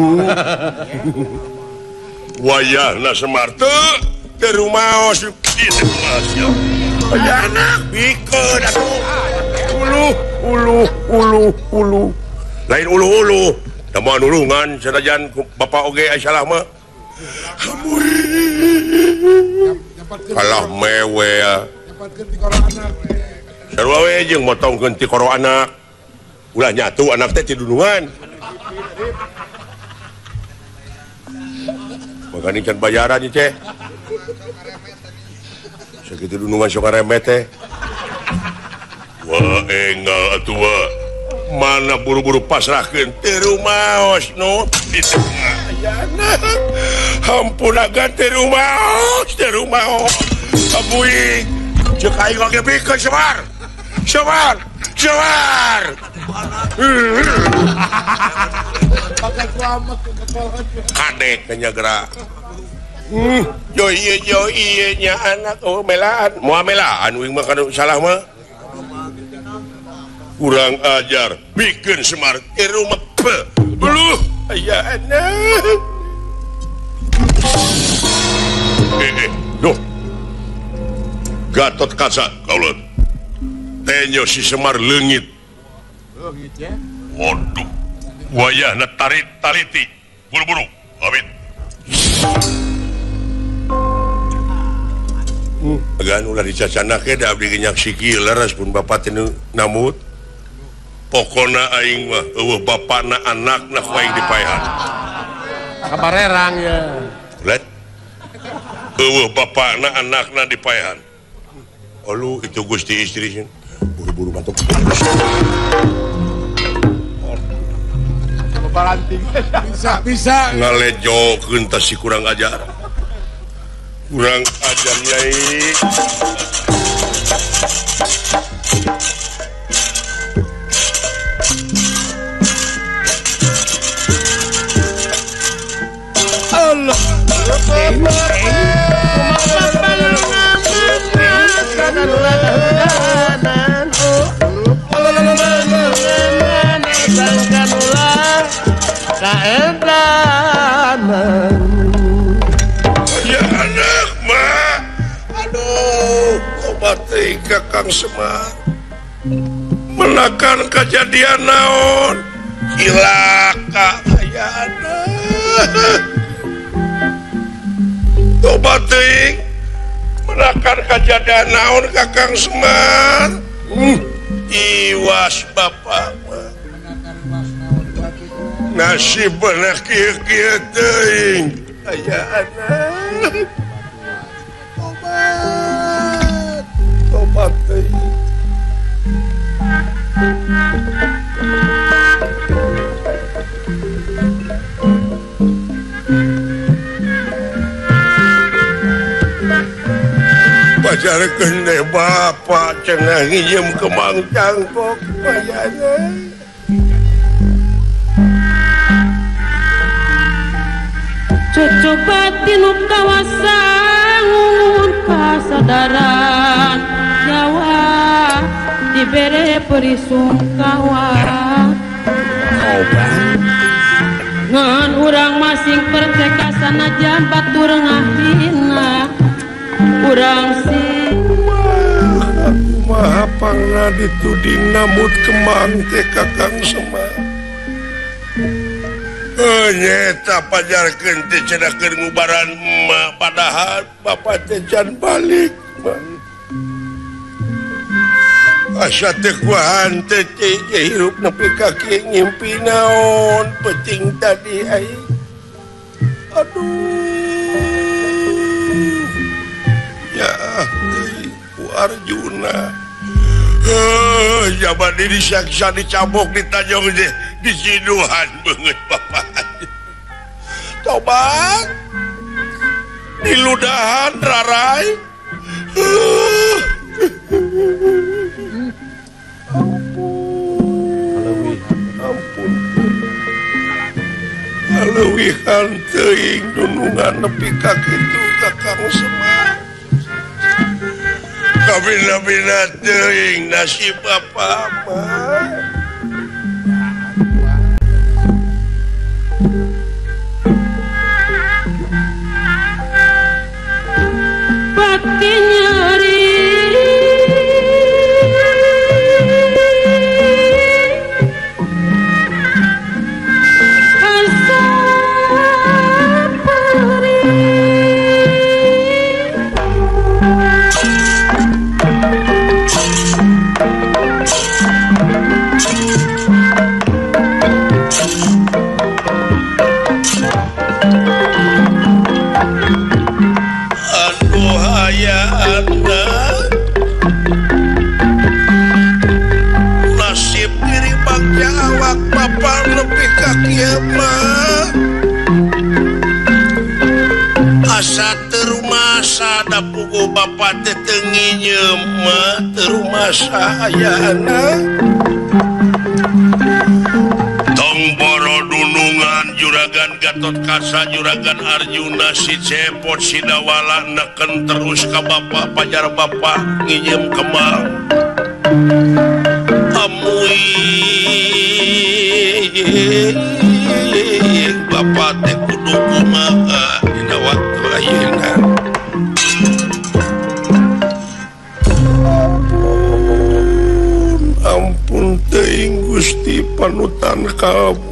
wayahna Semar teu teu rumaos kitu masya anak pikeun atuh ulu ulu ulu ulu lain ulu ulu tama nulungan sanajan bapak oge aya salah mah kalah mewe ya dapatkeun ti koro anak sarua we jeung motongkeun ti koro anak ulah nyatu anak teh ti dudungan magani can bayaran ieu teh sakitu dudungan sok ngaremet teh wah enggal atuh mana buru-buru pasrahkeun teu rumaos nu di tengah ayana hampun agan teu rumaos teu rumaos abuing ceuk aing oge pikeun Semar Semar Semar pakai selamat ke kepala kadek nya geura Hmm, yo iya yo iya nya anak oh melaan, mau melaan wing makan salah mah. Kurang ajar, bikin Semar ke rumah pe, beluh, ayah anak. Eh eh, doh, Gatot Kaca, kaulah, tenyo si Semar leungit. Leungit ya? Waduh, wayahna tarit taliti, buru-buru, amit. Hmm. Agan ulah dicacana ke da abdi genyak sikil leres pun bapak teh namut. Pokona aing mah eueuh bapana anakna ku aing dipaehan. Kabarerang ya. Lihat. Eueuh bapana anakna dipaehan. Olu itu Gusti istri buru-buru batuk. Bisa bisa Ngalejokeun tah si kurang ajar. Kurang ajar nyai. Allah Ya anak mah. Aduh, obat teh Kakang Semar. Menakan kejadian naon? Cilaka aya anak. Obat teh menakan kejadian naon Kakang Semar? Hmm. Iwas bapak mah. Nasib anak kieu-kieu teuing. Aya anak. Obat. Obat teuing. Pacarkeun deh bapak cenah ngijim ke Mang Cangkok bayana. Cucu batin kawasan kasadaran nyawa dibere perisungkawa ngan urang masing perteka sanajan batur ngahina urang si Maha pangna dituding namut kemang teh Kakang Semar. Oh, nyeta pajarkeun teh cedakeun ngubaran emak padahal bapak teh can balik. Asa teh kuahan teh hirup nepi ka kieu ngimpi naon penting tadi ai. Aduh. Ya, ku Arjuna. Eh, jaman ini disiksa dicambuk ditanjong deh disiduhan banget bapak. Tobat diludahan rarai. Uh. Ampun. Aleuwihan teuing nunungan nepi ka kitu Kakang Semar. Kabina-bina teuing nasib apa-apa. bati nyeri asa asa terumasa da pugu bapak tetengi nyema terumasa ayana tong boro dunungan juragan Gatot Kaca Juragan Arjuna si Cepot Sidawala neken terus ka Bapak pajar Bapak nginjem kemal amui Bapak teh kudu kumaha dina waktu ayeuna ampun ampun teuing Gusti panutan kalbu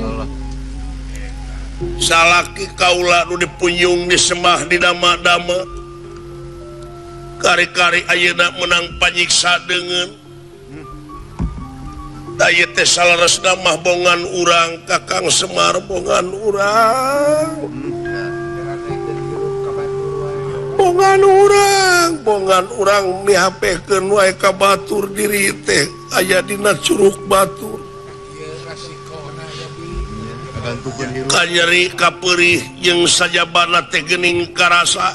salaki kaula nu dipunjung disembah di dama-dama kari-kari ayeuna menang panyiksa deungeun daya teh salaresna mah bongan urang Kakang Semar bongan urang bongan urang bongan urang mihapekeun wae ka batur diri teh aya dina curug batur kanyeri kaperih jeung sajabana teh geuning karasa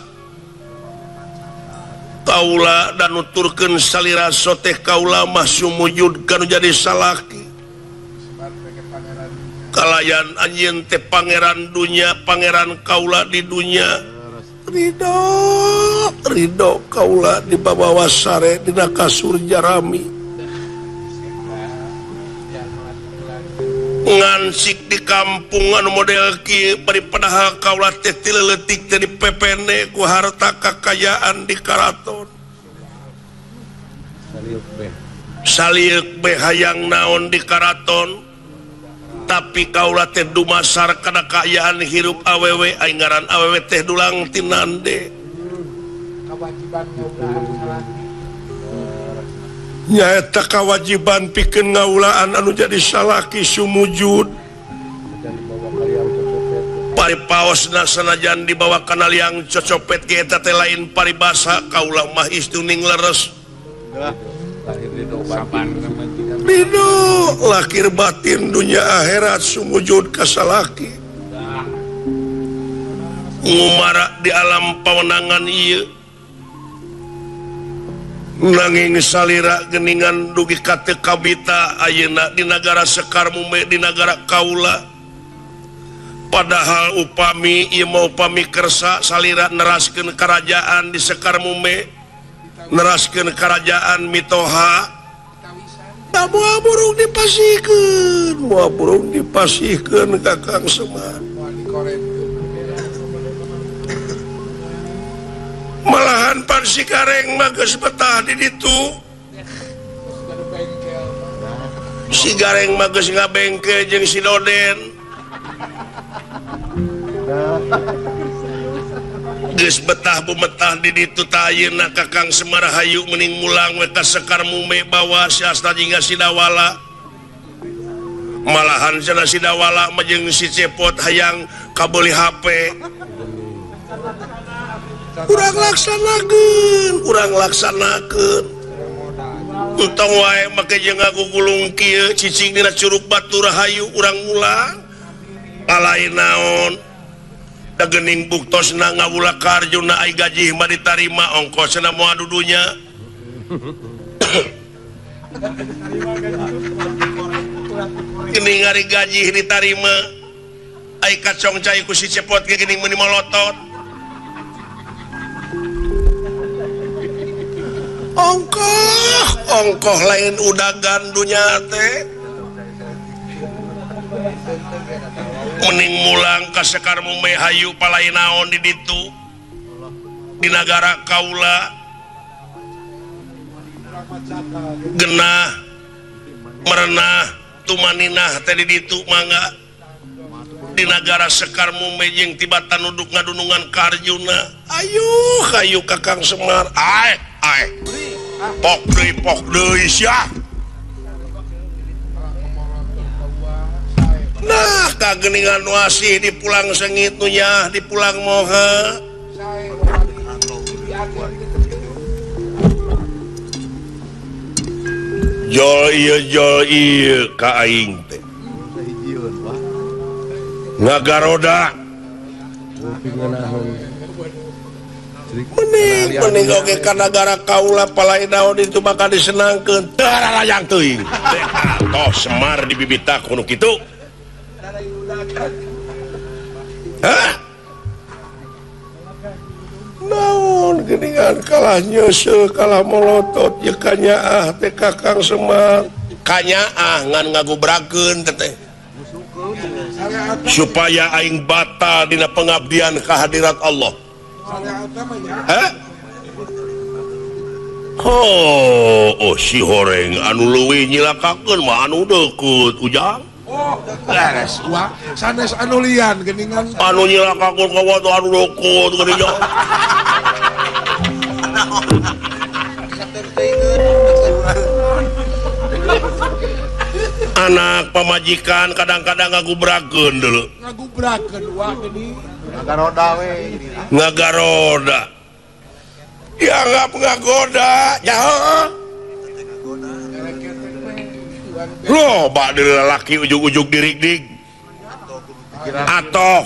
kaula dan nuturkeun saliraso teh kaula mah sumujud kanu jadi salaki kalayan anjeun teh pangeran dunya pangeran kaula di dunya ridho ridho kaula di babawa sare dina kasur jarami ngansik di kampung anu model kieu bari padahal kaula teh tileutik teh dipepene ku harta kakayaan di karaton salieuk be hayang naon di karaton tapi kaula teh dumasar kana kaayaan hirup awewe aing ngaran awewe teh dulang tinande kewajiban nyaeta kewajiban pikeun ngaulaan anu jadi salaki sumujud paripaosna sanajan dibawa kana liang cocopet ge eta teh lain paribasa kaula mah istuning leres ridho lahir batin dunia akhirat sumujud ka salaki ngumara di alam pawenangan ieu nanging salira geningan dugi kate kabita ayeuna di nagara Sekar Mume di nagara kaula padahal upami ieu mah upami kersa salira neraskeun kerajaan di Sekar Mume neraskeun kerajaan mitoha da moal burung dipasihkeun moal burung dipasihkeun Kakang Semar malahan pan si Gareng mah geus betah di ditu si Gareng mah geus ngabengke jeung si Doden geus betah bumetah di ditu tah ayeuna Kakang Semar hayu mending mulang we ka Sekar Mume bawa si Asta jingga Sidawala malahan cenah Sidawala mah jeung si Cepot hayang kabeuli H P urang laksanakeun urang laksanakeun entong wae make jeung ngagugulung kieu cicing dina curug Batur hayu urang mulang palain naon da geuning buktosna ngawula ka Arjuna ai gaji mah ditarima ongkosna moal dudunya geuning ari gaji ditarima ai kacong cai ku si Cepot ge geuning meuni molotot ongkoh ongkoh lain udagan dunya teh mending mulang ka Sekar Mume hayu palain naon di ditu di nagara kaula genah merenah tumaninah teh di ditu mangga di nagara Sekar Mume jeung tibatan nuduk ngadunungan ka Arjuna ayuh hayu Kakang Semar ae ae pok deui pok deui sia nah kageningan wasih dipulang sengit nya dipulang moha jol ieu jol ieu ka aing teh ngagaroda mening mening oge ka nagara kaula palain naon itu bakal disenangkeun teu layang teuing toh Semar dibibita kuno kitu Hah? Naon geningan kalah nyeuseul kalah molotot ye kanyaah teh Kakang Semar. Kanyaah ngan ngagubrakeun teh. Supaya aing batal dina pengabdian ka hadirat Allah. Hah? Oh, oh si horeng anu leuwih nyilakakeun mah anu deukeut ujang. Oh, beres wah sanes anu lian geningan Anu nyilakakeun ka watu anu deukeut geuning. Anak pamajikan kadang-kadang ngagubrakeun deuleu. ngagubrakeun wah geuning Ngagaroda we. Ngagaroda. Dianggap ngagoda, jauh. Loh, bak dari lelaki ujug-ujug dirik-dik. Atau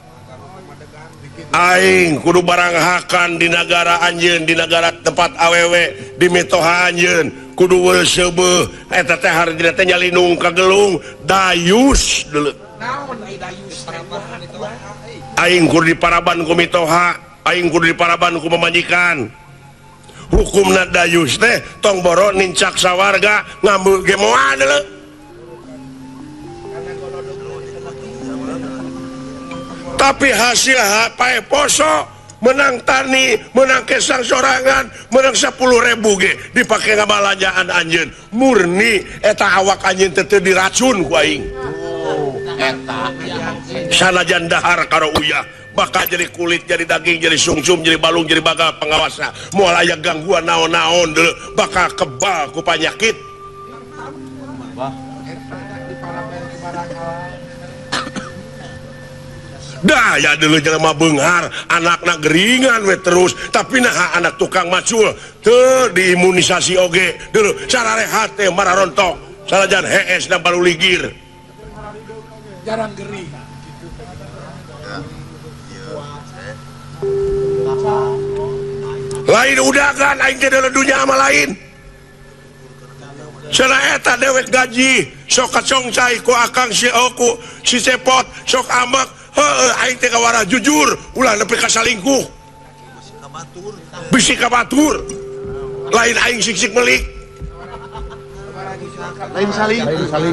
aing kudu barang hakan di negara anjeun, di negara tempat awewe, di mitoha anjeun, kudu weul seubeuh eta teh harina teh nyalinung ka gelung dayus deuleu. naon ai dayus Aing kudu diparaban ku mitoha, aing kudu diparaban ku pamajikan. Hukumna dayus teh tong boro nincak sawarga ngambil ge moal deuleu. Tapi hasil pae poso menang tani, menang kesang sorangan, menang sepuluh ribu ge dipake ngabalanjaan anjeun. Murni eta awak anjeun teu diracun ku aing. Eta. Sanajan dahar karo uyah bakal jadi kulit, jadi daging, jadi sungsum, jadi balung, jadi bagal pengawasna. Moal aya gangguan naon-naon deuleu bakal kebal ku panyakit. Dah ya dulu jelema beunghar anakna geringan we terus tapi nah anak tukang macul teu diimunisasi oge dulu sararehat teh mararontok salajan hees dan baru ligir jarang gering lain udagan aing teh deuleu dunya ama lain cenah eta dewek gaji sok kacongcai ku akang si oku si cepot sok amek. Heeh, aing teh kawara jujur, ulah nepi ka salingkuh. Bisi ka batur. Lain aing sik-sik melik. Lain saling. Lain saling.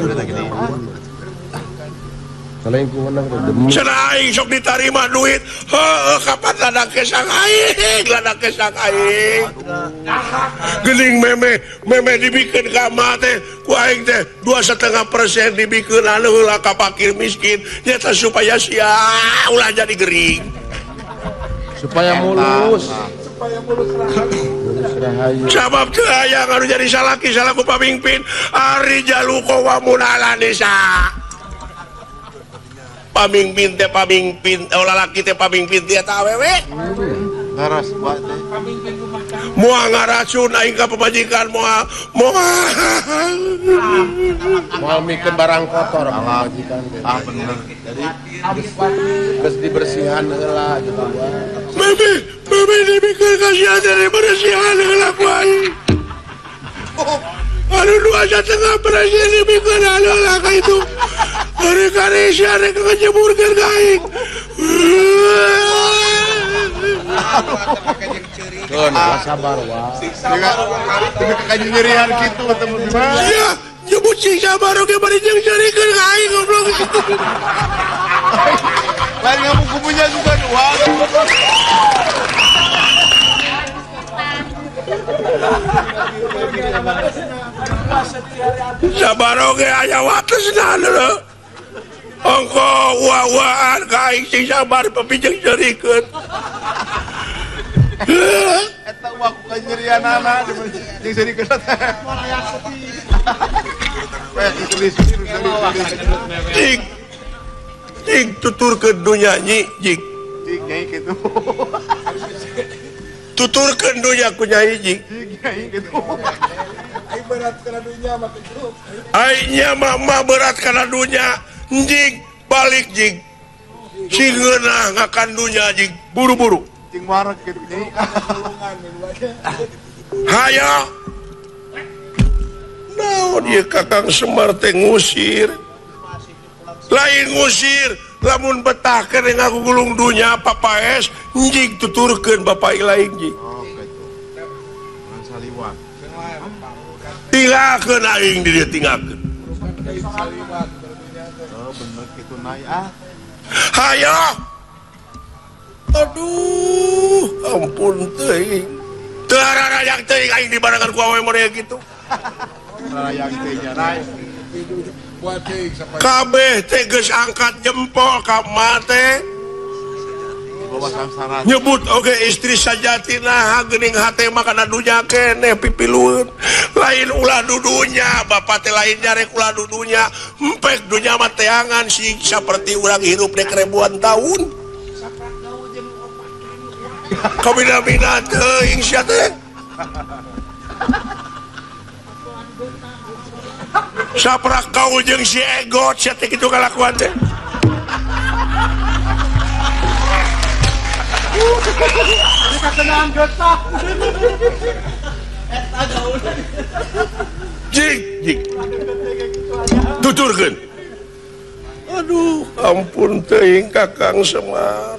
Salingkuh menang demi. Cenah aing sok ditarima duit. Heeh, kapan ladang kesang aing, ladang kesang aing. Geuning meme, meme dibikeun ka mah teh ku aing teh dua koma lima persen dibikeun anu heula ka fakir miskin nyata supaya sia ulah jadi gering. Supaya mulus. supaya mulus rahayu Mulus rahayu. Sabab teu aya anu jadi salaki salaku pamimpin ari jaluko wa munalanisa. Pamimpin teh pamimpin, oh lalaki teh pamimpin teh eta awewe. Garas buat teh. Moal ngaracun aing ka pamajikan moal moal. Moal mikeun barang kotor majikan teh. Ah bener. Jadi Geus dibersihan heula gitu wae. Meme, meme dibikeun kasihan dari bersihan heula ku aing. Anu dua setengah persen dibikeun heula ka itu. Hari karesi hari ngejemurkeun ka aing. Keun sabar wae. dengan kaji nyerian gitu ketemu di mana? Ya, nyebut sing sabar oge bari jeung carikeun ka aing goblok. Lain kamu kupunya juga uang. Sabar oge aya watesna deuleu. Ongko wa-waan ka aing sing sabar pepijeng carikeun. Eta uang kaji nyerian anak jeung seri kena teh. Eh tulis tulis Jing, jing tuturkeun dunya nyi, jing. Cik nyai gitu. Tuturkeun dunya ku nyai jing. Cik nyai gitu. aing berat kana dunya mah kitu Aingnya mama berat kana dunya, jing balik jing. Si ngeunah ngakan dunya jing, buru-buru. Cing marek gitu nyai. tulungan we Hayo. Naon ieu Kakang Semar teh ngusir. Lain ngusir, lamun betah keur ngaku gulung dunya papaes njing tuturkeun Bapak ilaing jing Oh gitu. Ngan saliwat. tinggalkeun aing di dieu tinggalkeun Oh bener kitu naik ah. hayo aduh ampun teuing teu ararayang teuing aing dibarengan ku awewe model kitu Rayang teh nya naik. kabeh teh geus angkat jempol ka mate Bawa samsara. nyebut oge istri sajatina geuning hate mah kana dunya keneh pipilueun lain ulah dudunya bapak teh lain nyarek ulah dudunya empek dunya mah teangan sih saperti urang hirup dek ribuan tahun kabina-bina teuing sia teh saprak kau jeung si egot sia teh kitu kalakuan teh jing jing tuturkeun aduh ampun teuing Kakang Semar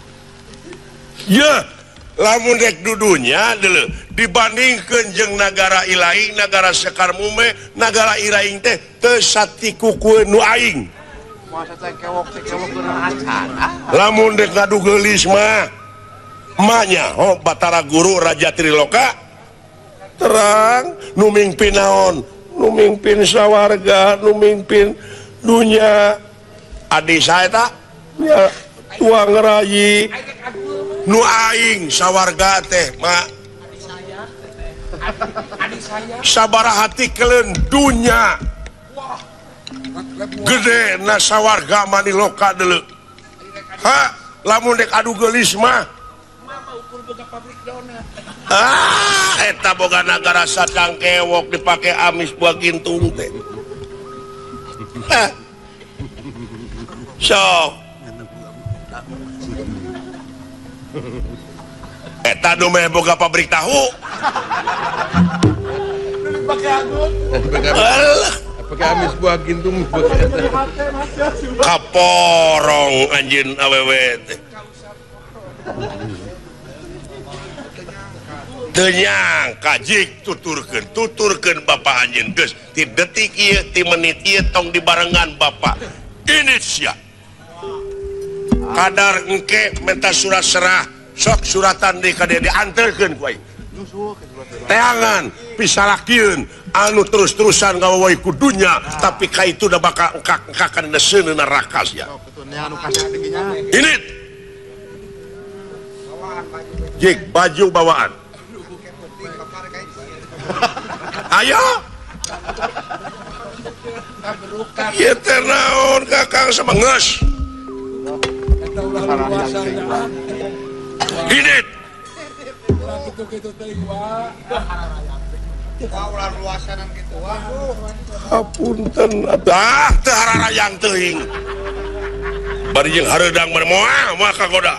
ya lamun rek dudunya deuleu dibandingkeun jeung nagara ilaing nagara Sekar Mume nagara ilaing teh teu satikukueun nu aing Masa teh kewok teh kewok geuna acan. lamun rek ngadu geulis mah mahnya oh Batara Guru Raja Triloka terang nu mingpin naon nu mingpin sawarga nu mingpin dunya adi saya tak ya tua ngerayi nu aing sawarga teh mak sabaraha hatikeun dunya gede na sawarga maniloka deuleu ha lamun dek adu geulis mah ah eta boga nagara sacang kewok dipake amis buah gintung teh so eta nu meh boga pabrik tahu alah pakai amis buah gintung kaporong anjeun awewe teh teu nyangka jik tuturkeun tuturkeun Bapak anjeun geus ti detik ieu ti menit ieu tong dibarengan Bapak inisia kadar engke minta surat serah sok suratan di ka dieu dianterkeun ku aing teangan pisalakieun anu terus-terusan gawewe ku dunya tapi ka itu da bakal engkak-engkakan neuseun neraka sia Anu kasih tingginya. ini jik baju bawaan ayo ieu teh naon Kakang semengeus hidit hapunten ah teu hararayang teuing bari jeung hareudang mah moal moal kagoda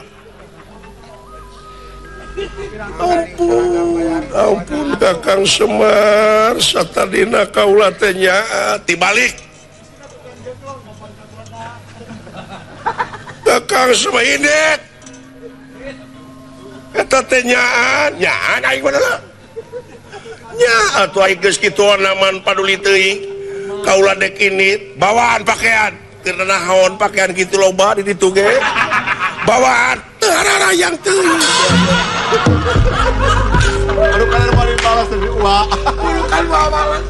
ampun ampun Kakang Semar satadina kaula teh nyaat tibalik Kakang Semar hidit eta teh nyaan nyaan aing mah nya atuh aing geus kitu naman paduli teuing kaula dek ini bawaan pakaian keur naon pakaian kitu loba di ditu ge bawaan teu hararayang teuing Aduh kan mari balas dari uang. Bukan balas.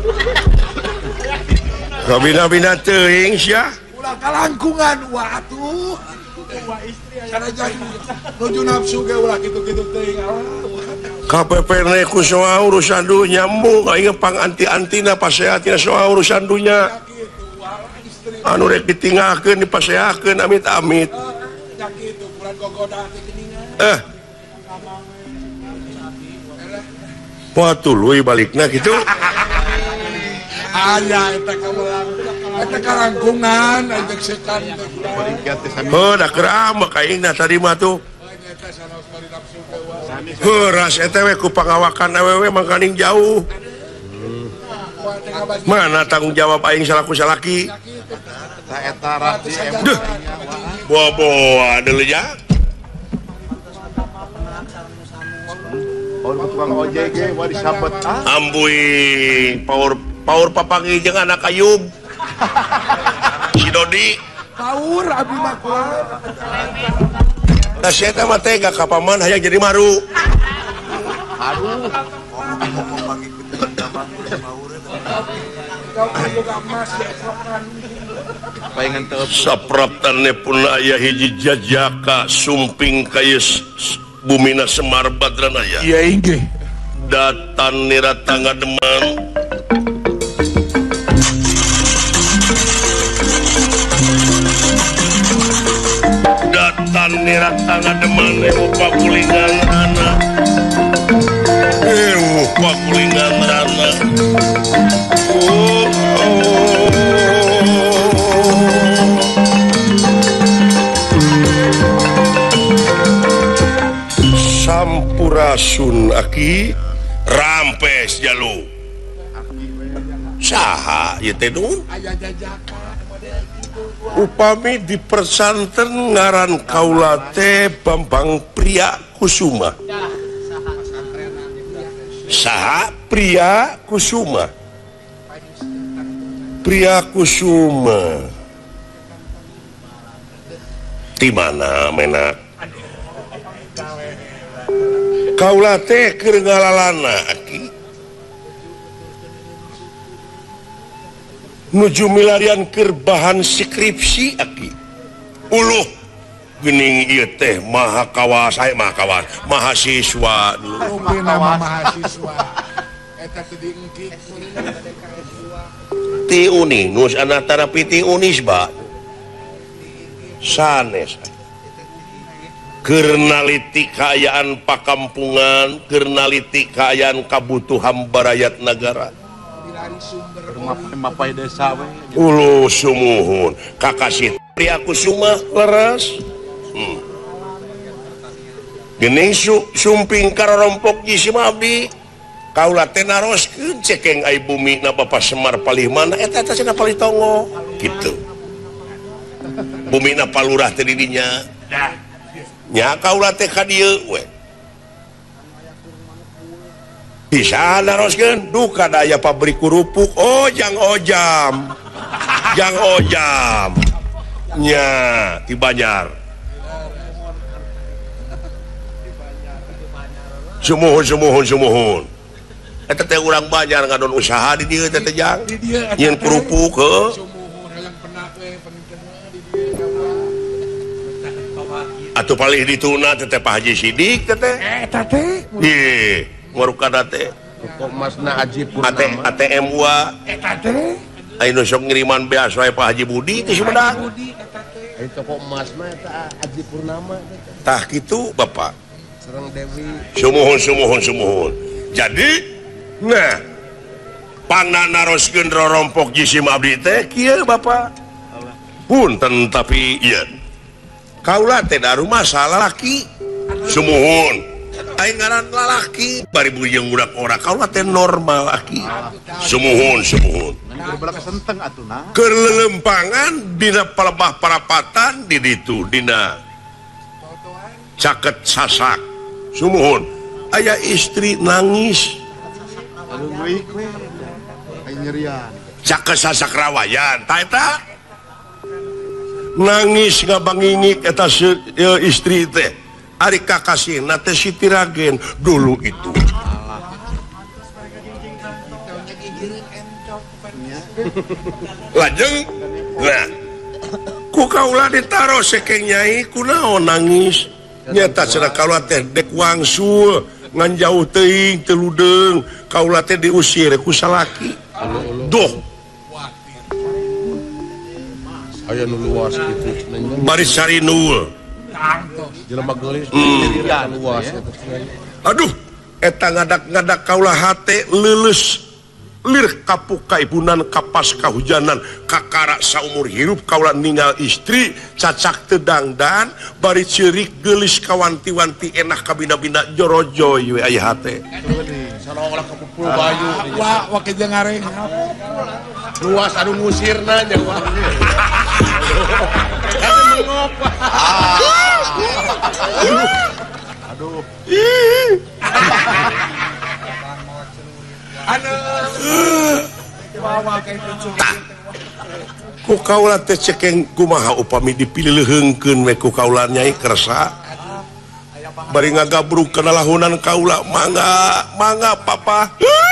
kabina-bina teuing sia Ulah kalangkungan wah atuh. Wah istri aya jadi nuju nafsu ge ulah kitu-kitu teuing. K P P ne ku soal urusan dunya embung aing pang anti-antina pasehatina soal urusan dunya anu rek ditinggalkeun dipasehakeun amit-amit Ya kitu bulan gogoda teh geuningan. eh wah tuluy balikna kitu Aya eta kabelang. Eta kalangkungan ajak setan teh. Peringkat teh sami. heuh da keur ambek aingna tadi mah tuh Eta sanos bari nafsu teh wah. heuh ras eta we ku pangawakan awewe mangkaning jauh Wah teh ngabagi. mana tanggung jawab aing salaku salaki Eta eta rati Duh. emosinya. Boa-boa dulu ya. Oh, tukang ojek ge wah disabet ah. Ambui power power papangi jeung anak Ayub. Si Dodi. Power abi mah kuat. Da sia teh mah teh gak kapaman hayang jadi maru. Aduh. Sapraptane pun aya hiji jajaka sumping kayes bumina Semar Badran aya. Iya inggih. Datan nirata ngademan. Datan nirata ngademan ewu pakulingan anak. Ewu pakulingan anak. Oh, oh. Sampurasun aki rampes jalu saha ieu teh nun Aya jajaka upami di persanten ngaran kaula teh Bambang Pria Kusuma. Saha Pria Kusuma? Pria Kusuma di mana menak? Kaula teh keur ngalalana aki nuju milarian keur bahan skripsi aki uluh geuning ieu teh maha kawas aya maha kawas mahasiswa oge nama mahasiswa eta teh diengkik ti Uninus anatara piti Unisba sanes kernaliti kaayaan pakampungan, kernaliti kaayaan kabutuhan barayat negara. Mapai desa we. Ulu sumuhun, kakasih Pria Kusuma leres. Hmm. Geuning su, sumping karorompok ji si abdi. Kaula teh naroskeun cekeng ai bumi na Bapak Semar palih mana eta eta cenah palih tongo. Kitu. Bumi na palurah teh di dinya. Nya kaula teh ka dieu we bisa naroskeun duka daya pabrik kerupuk ojang ojam jang ojam nya di Banjar sumuhun sumuhun sumuhun eta teh urang Banjar ngadon usaha di dieu teh teh jang nyeun kerupuk heuh atuh palih dituna teteh Pak Haji Sidik teteh eta teh ieu ngorukana teh Toko emasna Haji Purnama A T M wa eta teh anu sok ngiriman beas wae Pak Haji Budi teh Sumedang ai toko emasna eta Haji Purnama tah kitu Bapak sareng Dewi sumuhun sumuhun sumuhun jadi nah panna naroskeun rorompok jisim abdi teh kieu Bapak punten tapi ieu kaula teh da rumah salah laki sumuhun aing ngaran lalaki bari bujang budak ora kaula teh normal laki sumuhun sumuhun Berbala kesenteng atuna. keur lelempangan dina palebah parapatan di ditu dina caket sasak sumuhun aya istri nangis Aduh deui we. Ai nyerian. caket sasak rawayan ta eta nangis ngabangingik eta istri teh ari kakasihna teh Siti Ragen dulu itu lajeng nah ku kaula ditaro sekeng nyai kunaon nangis nyata cenah kaula teh dek wangsul ngan jauh teuing teu ludeung kaula teh diusir ku salaki duh aya nu luas kitu baris sarinul jelema geulis luas aduh eta ngadak-ngadak kaula hate leuleus lir kapuka ibunan kapas kahujanan kakara saumur hirup kaula ninggal istri cacak teu dangdan bari ceurik geulis kawanti-wanti enah kabina-bina jorojoy we aya hate sareng kapupul bayu wah wake jangareng luas anu ngusirna nya nyok. Aduh. Ku kaula teh cekeng kumaha upami dipilih heungkeun we ku kaula Nyai kersa. Bari ngagabruk kana lahunan kaula mangga mangga papa.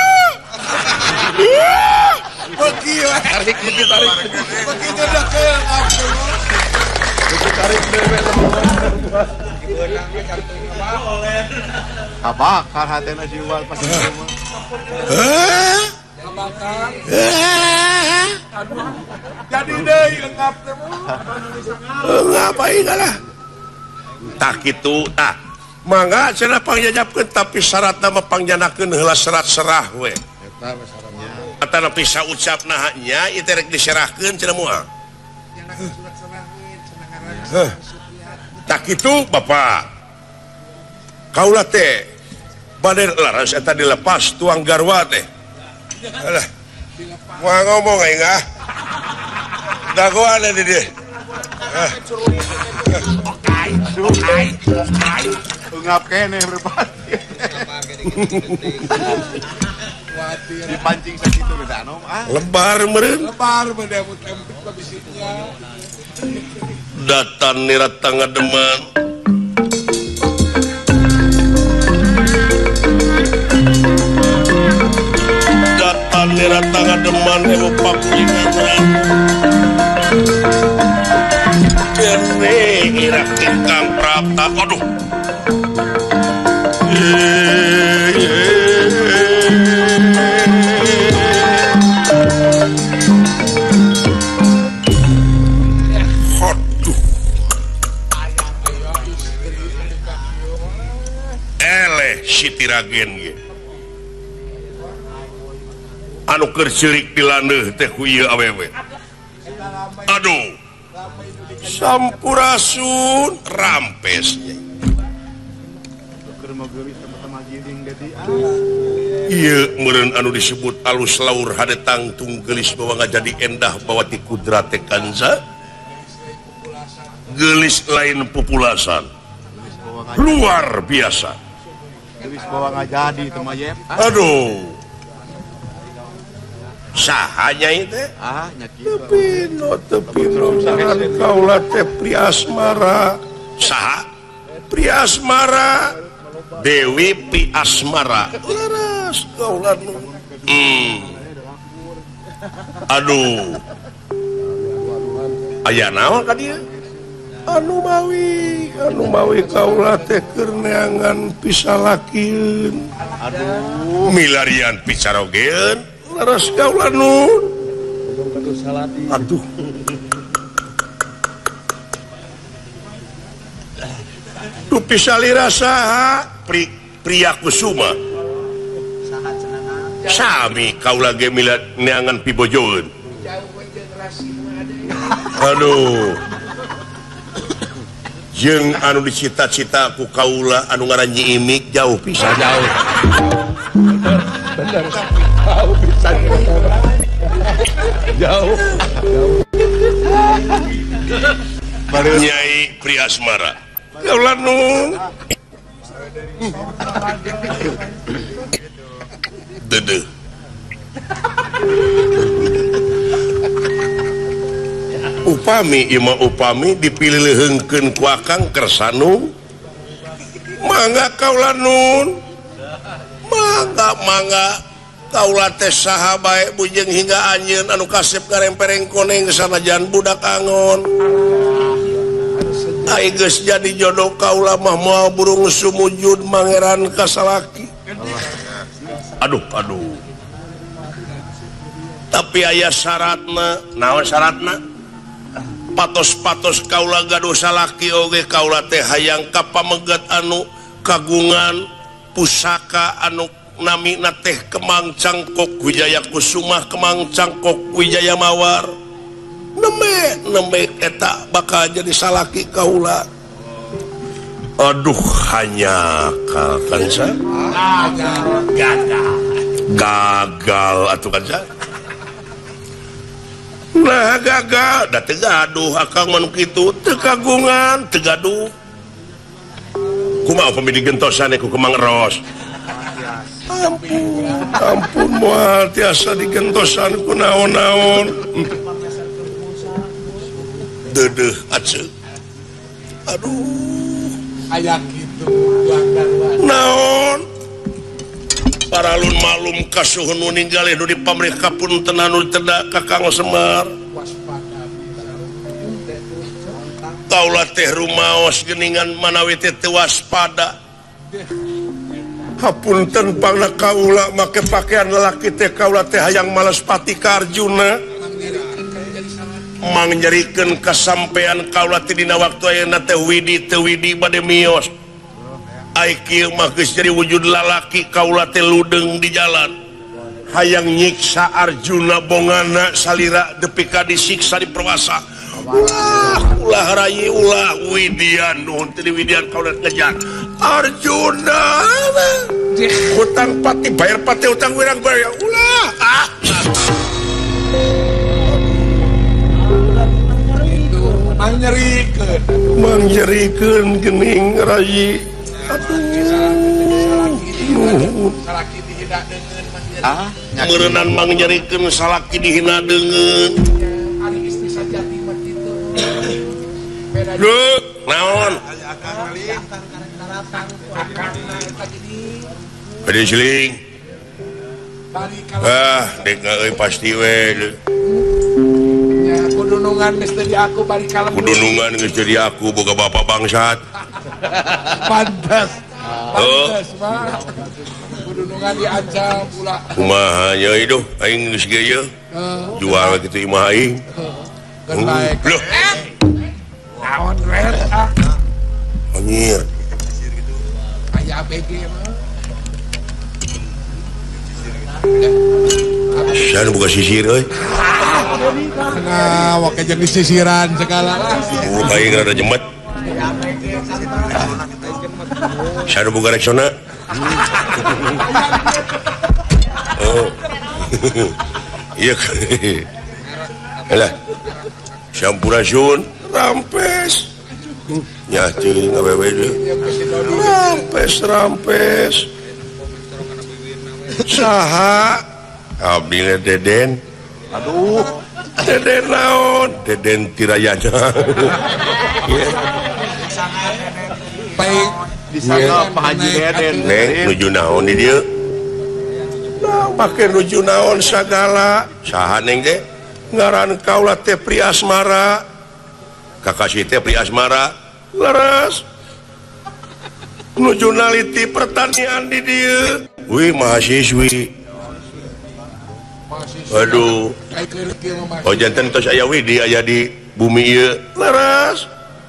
Bagi we. Tarik beki tarik. Bagi gedak ke ngapsu. Beki tarik dewe teman. Kabakar hatena si Iwan pas di rumah. Hah? Kabakar. Hah? Jadi deui lengkap teh Ngapain lah? Tak gitu tak. Mangga cenah pangjajapkeun tapi syaratna mah pangjanakeun heula serat serah we. Eta we sarannya. Atana bisa ucapna nya ieu teh rek diserahkeun cenah moal. Heh. Tak kitu Bapak. Kaula teh bade laras eta dilepas tuang garwa teh. Alah. Moal ngomong aing ah. Dagoan di dieu. Ungap kene berpati. Dipancing sakitu beda anu ah. Lebar meureun. lebar mendemut-demut babisitnya. Datan nirat tangga deman. Datan nirat tangga deman ewo pakulingan. Kene irak tingkang prapta. Aduh. Aduh. Eleh si Tiragen ge. Anu keur ceurik dilandeuh teh ku ieu awewe. Aduh. Sampurasun rampesnya. Keur mageuris teman-teman giring dedi. Ieu meureun anu disebut alus laur hadetang tunggelis bawa ngajadi endah bawa ti kudrate kanza. Gelis lain populasan. Luar biasa. Gelis bawa ngajadi teh mah Yep. Aduh. Sahanya itu? Ah, nyaki. Tepino, tepino, jangan kaulah teh Priasmara. Saha? Priasmara. Dewi Priasmara. Laras kaulah nu. Hmm. Aduh. Aya naon ka dieu? Anu mawi, anu mawi kaulah teh keur neangan pisalakieun. Aduh, Milarian picarogeun. Laras kaulah nu. Aduh. Tu pisalira saha? Pri Pria Kusuma. Sami kaulah ge mila neangan pibojoeun. Aduh. Jeung anu dicita-cita ku kaula anu ngaran Nyi Imik jauh pisan. Jauh. Bener. Jauh pisan. Jauh. Jauh. Nyai Priasmara. Kaulah nu. Dede. Upami ima upami dipilih heungkeun ku Akang Kersanu. Mangga kaulah nun. Mangga mangga kaulah teh saha bae bujeng hingga anjeun anu kasep karempereng koneng sanajan budak angon. Ai geus jadi jodoh kaulah mah moal burung sumujud mangeran kasalaki. Aduh aduh. Tapi aya syaratna, naon syaratna? Patos-patos kaula gaduh salaki oge kaula teh hayang ka pamegat anu kagungan pusaka anu namina teh Kemang Cangkok Wijaya Kusuma Kemang Cangkok Wijaya Mawar. Nembe nembe eta bakal jadi salaki kaula. Aduh hanya kansa gagal gagal atuh kansa. nah gagal da tegaduh akang manuk itu tekagungan tegaduh kumaha pemi digentosan ku Kemang Eros ampun ampun moal tiasa digentosan ku naon-naon dedeh aceuk aduh aya kitu naon paralun malum kasuhun nu ninggalih nu di pamrih kapun tenan nu teu Kakang Semar kaula teh rumaos geuningan manawi teh teu waspada hapunten pangna kaula make pakaian lalaki teh kaula teh hayang males pati ka Arjuna mang nyerikeun kasampean kaula teh dina waktu ayeuna teh widi teu widi bade mios ai kieu mah geus jadi wujud lalaki kaula teh ludeng di jalan hayang nyiksa Arjuna bongana salira depi ka disiksa diperwasa ulah ulah rayi ulah widian nuhun teh widian kaula ngejar Arjuna hutang pati bayar pati hutang wirang bayar ulah ah mang nyerikeun mang nyerikeun geuning rayi salaki dihina deungeun ah meureunnan mang nyerikeun salaki dihina deungeun ari istri sajati mah kitu Duh, naon bade siling ah dek euy pasti we ya kudunungan geus teu di aku balik ka lembur kudunungan geus jadi aku boga bapak bangsat pantes pantes mah kudunungan diancam pula kumaha nya ieu aing geus geuy jual kitu imah aing geus baik loh naon red ah anjir aya A B G mah saya buka sisir euy nah wake jeung disisiran segala lah buka aing rada jemet saya buka reksona oh iya lah sampurasun rampes nyaceung awewe deui rampes rampes saha abdi Deden aduh Deden naon Deden tirayana baik di sana Pak Haji Deden neng nuju naon di dieu pake nuju naon sagala saha neng teh ngaran kaula teh Pri Asmara kakasih teh Pri Asmara leres nuju naliti pertanian di dieu wih mahasiswi aduh oh janten tos aya widi aya di bumi ieu leres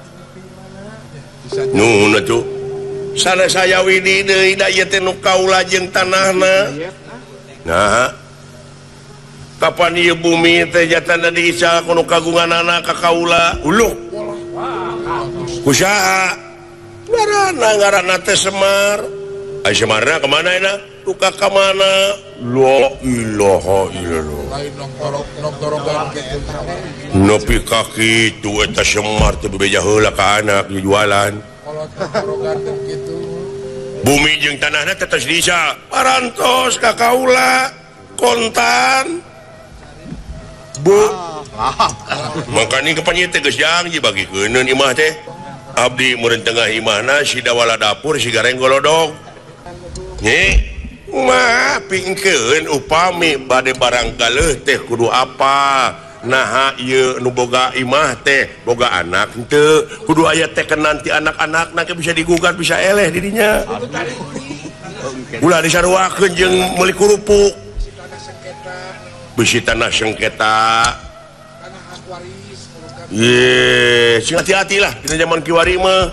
nuhun atuh sana saya widi deui da ieu teh nu kaula jeung tanahna nah kapan ieu bumi teh jatana diisa kuno kagunganana ka kaula uluh kusaha ngaranna ngaranna teh Semar ai Semarna ka mana ina duka ka mana la ilaha illallah lain nongkorok nongkorogan kitu nepi ka kitu eta Semar teh bebeja heula ka anak jualan kolot nongkorogan kitu bumi jeung tanahna teh tos diisa parantos ka kaula kontan bu makanya kepanjang teh geus janji bagikeun imah teh abdi meureun tengah imahna si dawala dapur si gareng golodog nyi mah pingkeun upami bade barang galeuh teh kudu apa naha ieu nu boga imah teh boga anak henteu kudu aya tekenan ti anak-anakna ke bisa digugat bisa eleh di dinya ulah disaruakeun jeung meuli kurupuk bisi tanah sengketa ye sing hati-hati lah dina zaman kiwari mah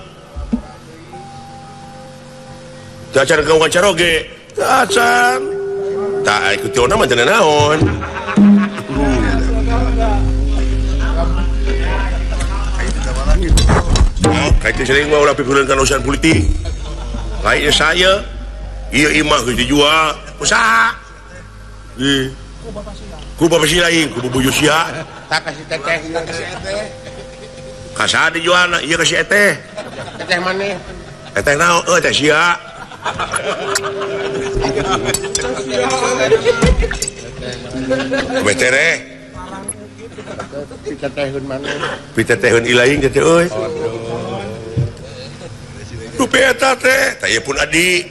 teu acan ka wawancara oge teu acan tak ikuti ona mah teu naon kayak itu sering mau lapik urusan urusan politik lainnya saya iya imah geus dijual usaha ih ku ku bapak si lain ku bubuyu sia tak kasih teteh kasih eteh kasih dijual iya kasih eteh teteh mana eteh naon eh teh sia betere pitetehun mana pitetehun ilaing teh euy rupi eta teh tah pun adi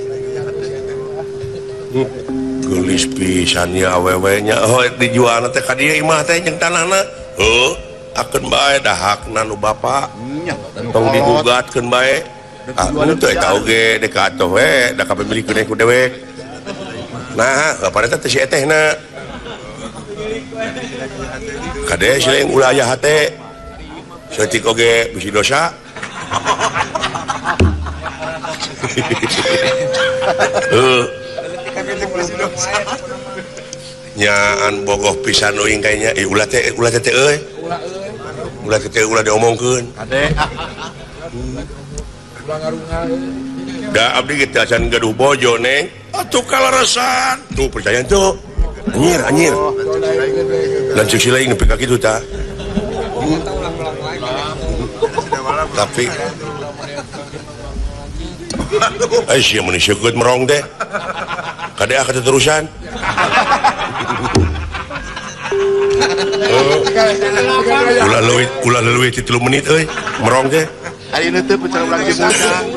gelis pisan ya awewe nya oh dijual teh ka dieu imah teh jeung tanahna heuh akeun bae dahakna nu bapa tong digugatkeun bae aku teh tau ge dek atuh we da kapemilikeun ku dewek nah kapareta teh si etehna kade selain ulah aya hate setik oge bisi dosa heuh nyaan bogoh pisan euing kayaknya eh ulah teh ulah teh euy ulah teh ulah diomongkeun Ade. da abdi kita acan gaduh bojo neng atuh kalarasan tuh percaya tuh anjir anjir lanjut sila ingin peka gitu ta tapi aisyah manusia kuat merong deh kadang akan terusan ulah lewit ulah lewit itu menit euy merong deh Hari ini tuh bicara ulang jam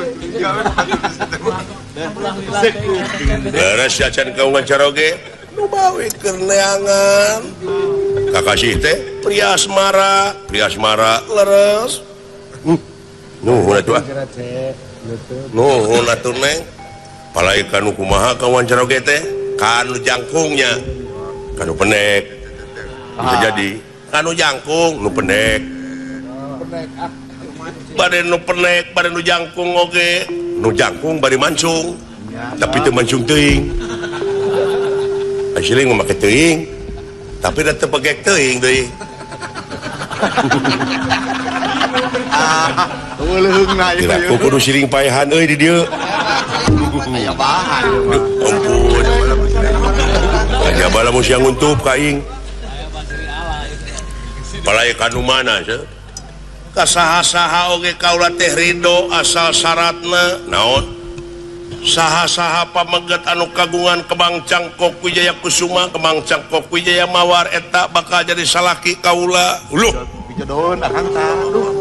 beres acan kau ngacaroge nu bawi keur neangan kakasih teh pria asmara pria asmara leres nuhun atuh nuhun atuh neng palai kanu kumaha kawancaroge teh kanu jangkungnya kanu pendek bisa jadi kanu jangkung nu pendek bade nu pendek bade nu jangkung oge nu jangkung bade mancung tapi teu mancung teuing asli ngomong make teuing tapi da teu pegek teuing deui Leungna ieu aku kudu siring paehan euy di dieu aya bahan ampun aja bala mun siang untup ka aing palai kanu mana seuh kasaha-saha oge kaula teh ridho asal syaratna naon saha-saha pameget anu kagungan Kemang Cangkok Wijaya Kusuma Kemang Cangkok Wijaya Mawar eta bakal jadi salaki kaula uluh pijodohan akang tah aduh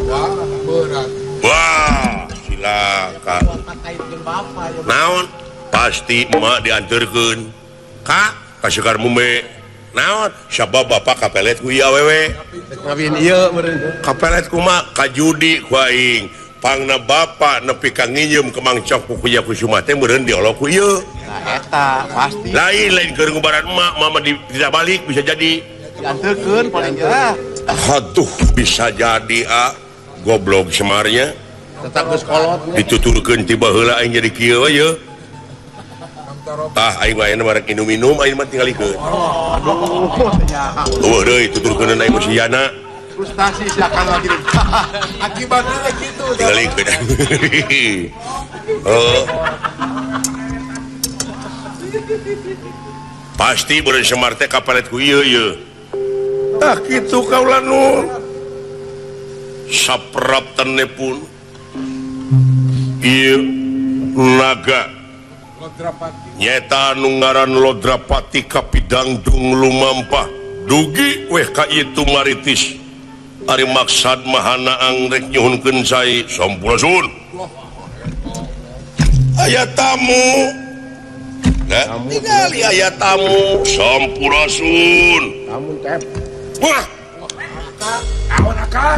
wah silakan naon pasti emak dianterkeun ka ka Sekar Mume naon sabab bapak kapelet ku ieu awewe ngawin ieu meureun kapelet ku mah ka judi ku aing pangna bapak nepi ka nginjem Kemang Cangkok Wijaya Kusuma teh meureun diolok ku ieu nah eta pasti lain lain keur ngubaran emak mama di, tidak balik bisa jadi dianterkeun paling gerah aduh bisa jadi ah goblok semarnya tetap geus kolot dituturkeun tiba heula aing jadi kieu we yeuh tah aing mah aya marek minum-minum aing mah tinggalikeun eueuh deui tuturkeun aing mah siyana frustasi si akang lagi akibatnya gitu tinggalikeun oh pasti beureun Semar teh kapalet ku ieu ieu tah kitu kaula nu saprap tenepun ieu naga nyeta anu ngaran Lodrapati Kapidangdung lumampah dugi weh ka itu maritis ari maksad mahana angrek nyuhunkeun sai sampurasun aya tamu nah ningali aya tamu sampurasun namun tep wah awan akan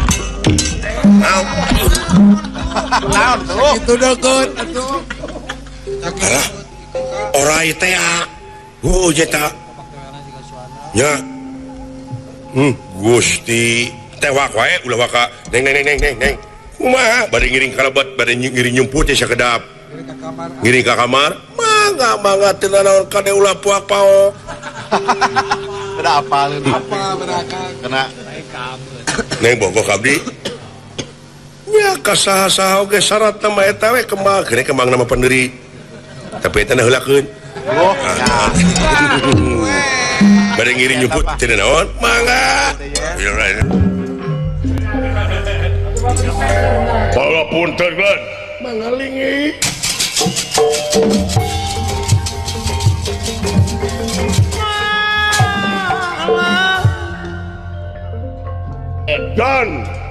naon tuh itu deket atuh alah orai teh oh jeta nya hmm Gusti tewak wae ulah waka neng neng neng neng neng kumaha bade ngiring kalabat bade ngiring nyumput teh sakedap ngiring ka kamar mangga mangga teu naon kade ulah puak paok ada apa lu apa berakang kena neng bogok abdi nya kasaha-saha oge syarat nama eta we kembang kene kembang nama penderi tapi eta heulakeun oh ya Bade ngiri nyuput tidak naon mangga walaupun terglan mangalingi dan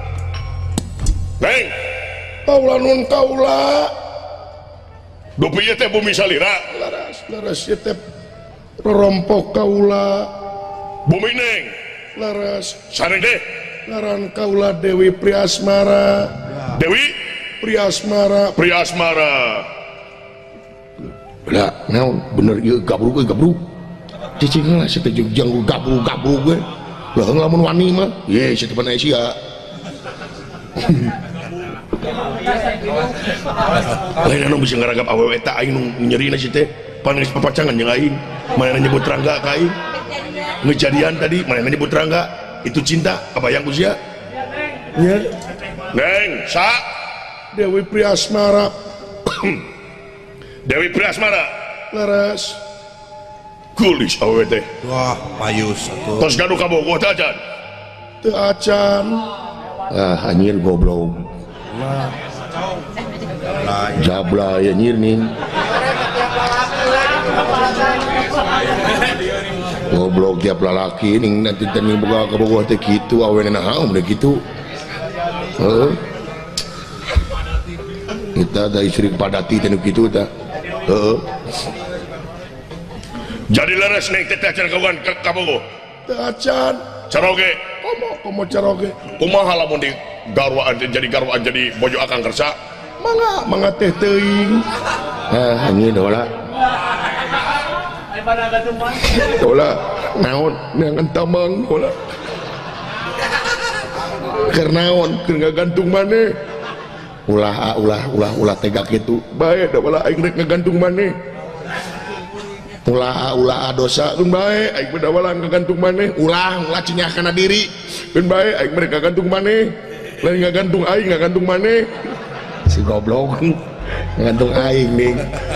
neng kaula nun kaula dupi teh bumi salira laras laras ieu teh rorompok kaula bumi neng laras sareng deh ngaran kaula Dewi Priasmara Dewi Priasmara Priasmara lah naon bener ieu gabruk ge gabruk cicing lah situ jeung gabruk gabruk ge lah lamun wani mah ye situ pan sia lain anu bisa ngaragap awewe eta aing nu nyerina si teh pan geus papacangan jeung aing manehna nyebut rangga ka aing ngejadian tadi manehna nyebut rangga itu cinta kebayang usia ya neng sa Dewi Priasmara Dewi Priasmara laras kulis awewe teh wah payus atuh tos gaduh ka Bogor teh acan teu acan ah anjir goblok jablay anjir nih goblok tiap lalaki nih nanti tani boga ka Bogor teh kitu awewe naon udah kitu heeh kita da istri padati teh kitu tah heeh jadi leres neng teh acan kawan ka Bogor teu acan caroge komo komo caroge kumaha lamun di garwaan jadi garwaan jadi bojo akang kersa mangga mangga teh teuing ah anjir dola dola naon neangan tamang dola keur naon keur ngagantung maneh ulah ulah ulah ulah tega kitu bae da bala aing rek ngagantung maneh ulah ulah dosa keun bae aing beda bala ngagantung maneh ulah ulah cenah kana diri keun bae aing mereka ngagantung maneh lain ngagantung aing ngagantung maneh si goblok ngagantung aing nih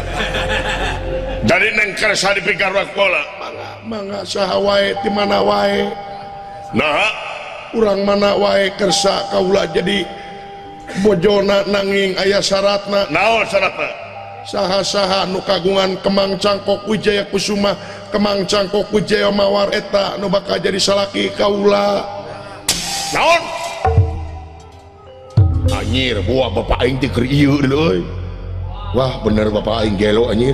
jadi neng kersa di pikarwa kuala mangga mangga saha wae ti mana wae nah urang mana wae kersa kaula jadi bojona nanging aya syaratna naon syaratna saha-saha nu kagungan Kemang Cangkok Wijaya Kusuma Kemang Cangkok Wijaya Mawar eta nu bakal jadi salaki kaula naon anjir buah bapak aing teh keur ieu euy wah bener bapak aing gelo anjir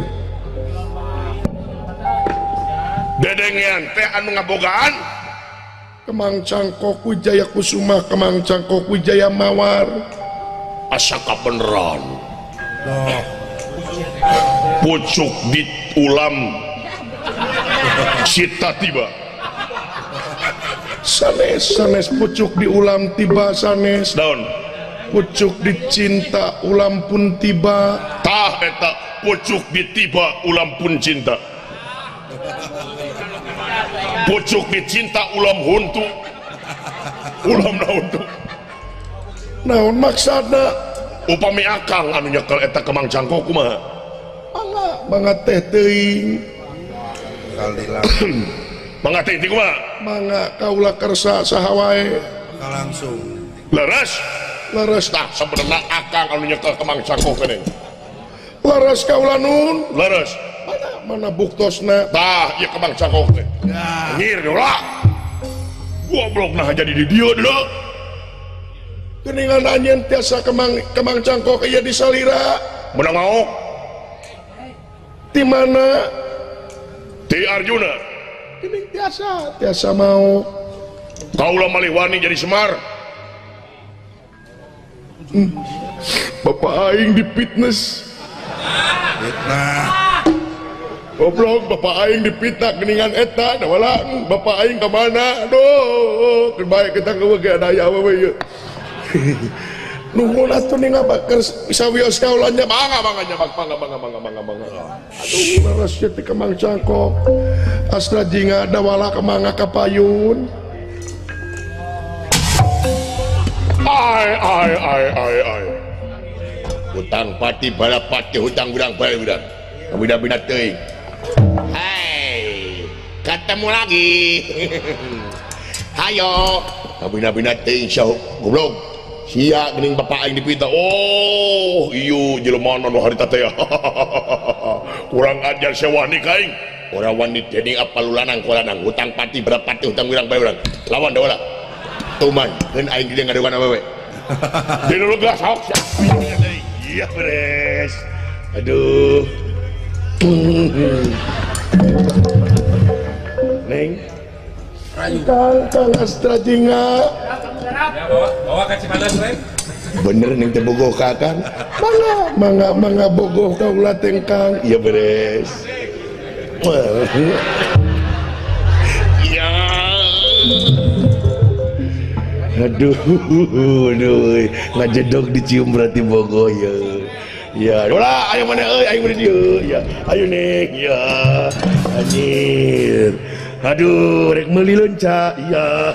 dedengean teh anu ngabogaan Kemang Cangkok Wijaya Kusuma Kemang Cangkok Wijaya Mawar asa kabeneran pucuk di ulam cita tiba sanes sanes pucuk di ulam tiba sanes daun pucuk dicinta ulam pun tiba tah eta pucuk ditiba ulam pun cinta pucuk dicinta ulam huntu ulam naon tuh naon maksudna upami akang anu nyekel eta Kemang Cangkok kumaha mangga mangga teh teuing mangga teh teh kumaha mangga kaula kersa saha wae langsung leres leres tah sebenarnya akang anu nyekel Kemang Cangkok keneh leres kaula nun leres mana mana buktosna tah ieu Kemang Cangkok teh ngir lah goblok nah jadi di dieu dulu geningan anjeun tiasa Kemang Kemang Cangkok ieu di salira menang mau di mana di Arjuna gening tiasa tiasa mau kaulah malih wani jadi Semar hmm. Bapak aing di fitness fitnah goblok bapak aing di fitnah geningan eta da wala bapak aing ka mana aduh keur bae kita ge daya we ieu nuhun atuh ninga bakal sawios kaulanya bangga bangga nyabak bangga bangga bangga bangga bangga aduh leres ieu ti Kemang Cangkok asna jinga da wala kemangga kapayun ai ai ai ai ai hutang pati balapati hutang gudang bal gudang bida-bida teuing hai ketemu lagi. Hayo abina-bina teh insya goblok sia geuning bapak aing dipinta. Oh ieu jelema nu harita teh kurang ajar sewani kaing urang wani dening apal ulanang kulanang hutang pati berapa teh hutang urang bae urang lawan da ulah tuman keun aing dia ngadewan awewe di dulu gas sok iya beres aduh neng kang kang Astra Jinga ya bawa bawa ke Cipanas Reng bener nih teh bogoh kakang mangga mangga mangga bogoh kaula teh kang iya beres ya aduh aduh ngajedog dicium berarti bogoh ya ya ulah ayo mana euy ayo mana dieu ya ayo neng ya anjir aduh rek meuli leunca ya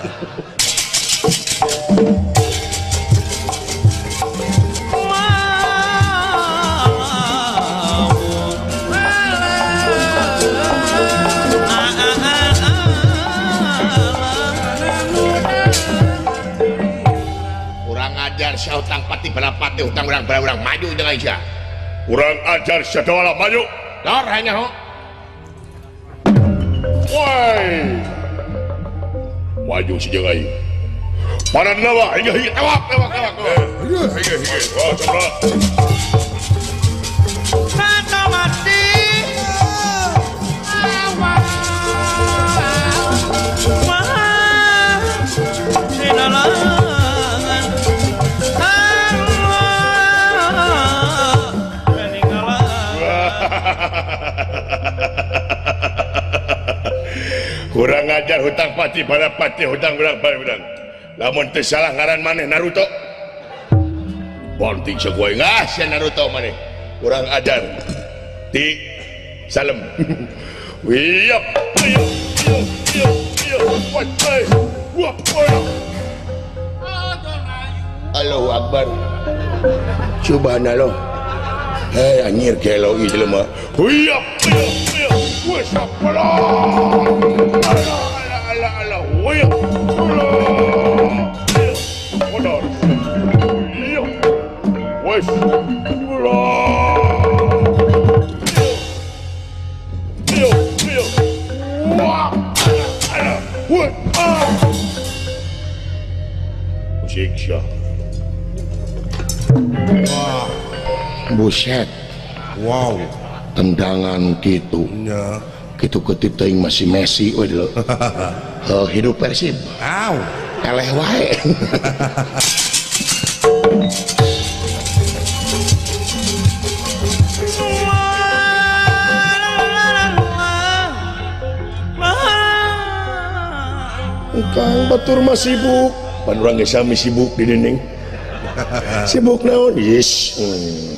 Sia hutang pati balapati hutang urang urang maju jeung aing sia. Urang ajar sadoala maju. Lor hanya ho. Woi. Maju si jeung aing. Panan lawa hingga hingga tewak tewak tewak. Hingga hingga hingga. Oh coba. Kata mati. Wah. Sinala kurang ajar hutang pati balapati hutang urang urang lamun teu salah ngaran maneh Naruto bonting sagoe ngas ya Naruto maneh kurang ajar ti salem wiyap wiyap wiyap wiyap wat ai wap Allahu Akbar subhanallah hei anjir kelo ieu jelema wiyap wiyap wiyap wasapala ala ala ala wiyap kodor wiyap wes ala wiyap wiyap wah ala wah musik syah wah buset wow tendangan gitu ya gitu ketip teuing masih Messi we dulu uh, hidup Persib aw eleh wae Kang batur mah sibuk pan urang geus sami sibuk di dinding sibuk naon yes hmm.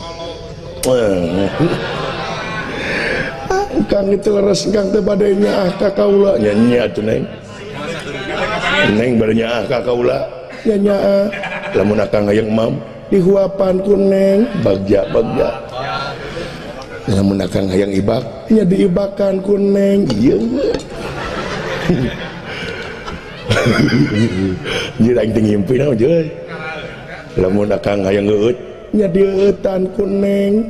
Kang itu leres kang teh bade nyaah ka kaula nya nya atuh neng neng bade nyaah ka kaula nya nyaah lamun akang hayang mam dihuapan ku neng bagja bagja lamun akang hayang ibak nya diibakan ku neng ieu jadi aing teh ngimpi naon jeuy lamun akang hayang ngeueut nya dieueutan ku neng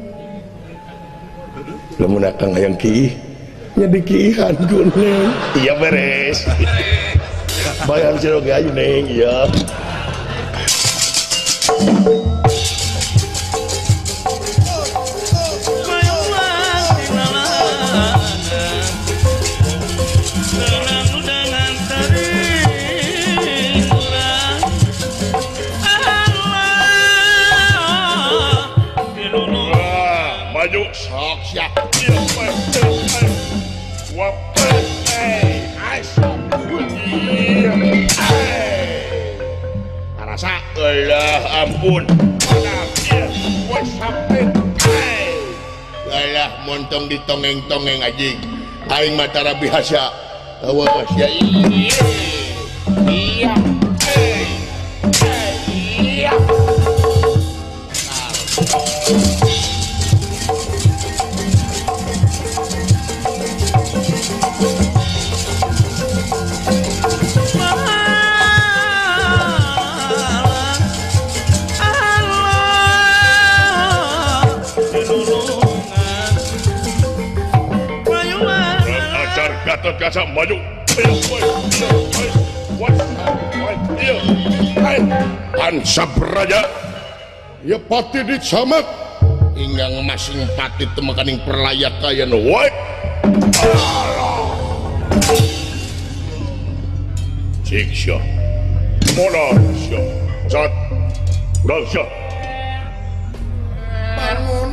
lamun akang hayang kiih nya dikiihan ku neng iya beres bayar siroge ayu neng iya sok siap iya wap eh asap iya rasa Allah ampun iya wasapin Allah montong ditongeng-tongeng aja aing mata rabi hasya awas ya iya iya iya kaca maju. Ayo, boy. Ayo, boy. Ayo, ayo. Pansabraja. Ya pati dicamak. Inggang masing pati temakaning perlayak kaya no. Woi. Siksya. Molar sya. Sat. Udah sya. Bangun.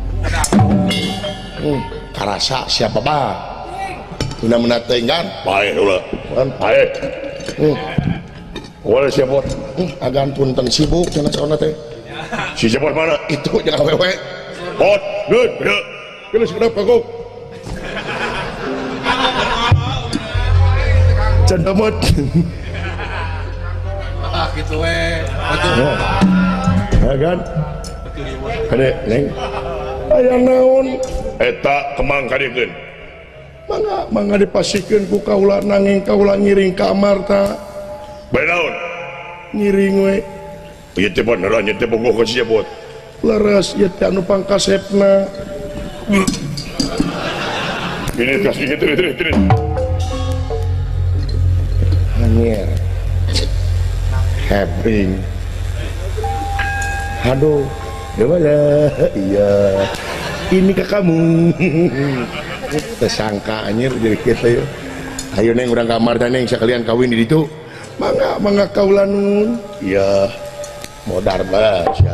Hmm, karasa siapa pak? Tuna menatengan. Baik ulah. Kan Baik. hmm. Wala siapa? hmm, agan punten sibuk cenah saona teh. Si siapa mana? Itu jangan awewe. Hot, good, good. Kena sekedap kagok. Cendamot. Ah gitu we. Ya kan? Kade, Neng. Aya naon? Eta kemang kadikeun. Mangga mangga dipasikeun ku kaula nanging kaula ngiring kamar ta. Bae naon? Ngiring we. Ieu teh beneran ieu teh bogoh ka si Jabot. Leres ieu teh anu pangkasepna. Ini kasih gitu gitu gitu. Anjir. Hebring. Aduh, gimana? Iya. Ini ke kamu. Tersangka anjir jadi kita ya. Ayo neng urang kamar teh neng sekalian kawin di ditu. Mangga mangga kaula nun. Iya. Modar bae.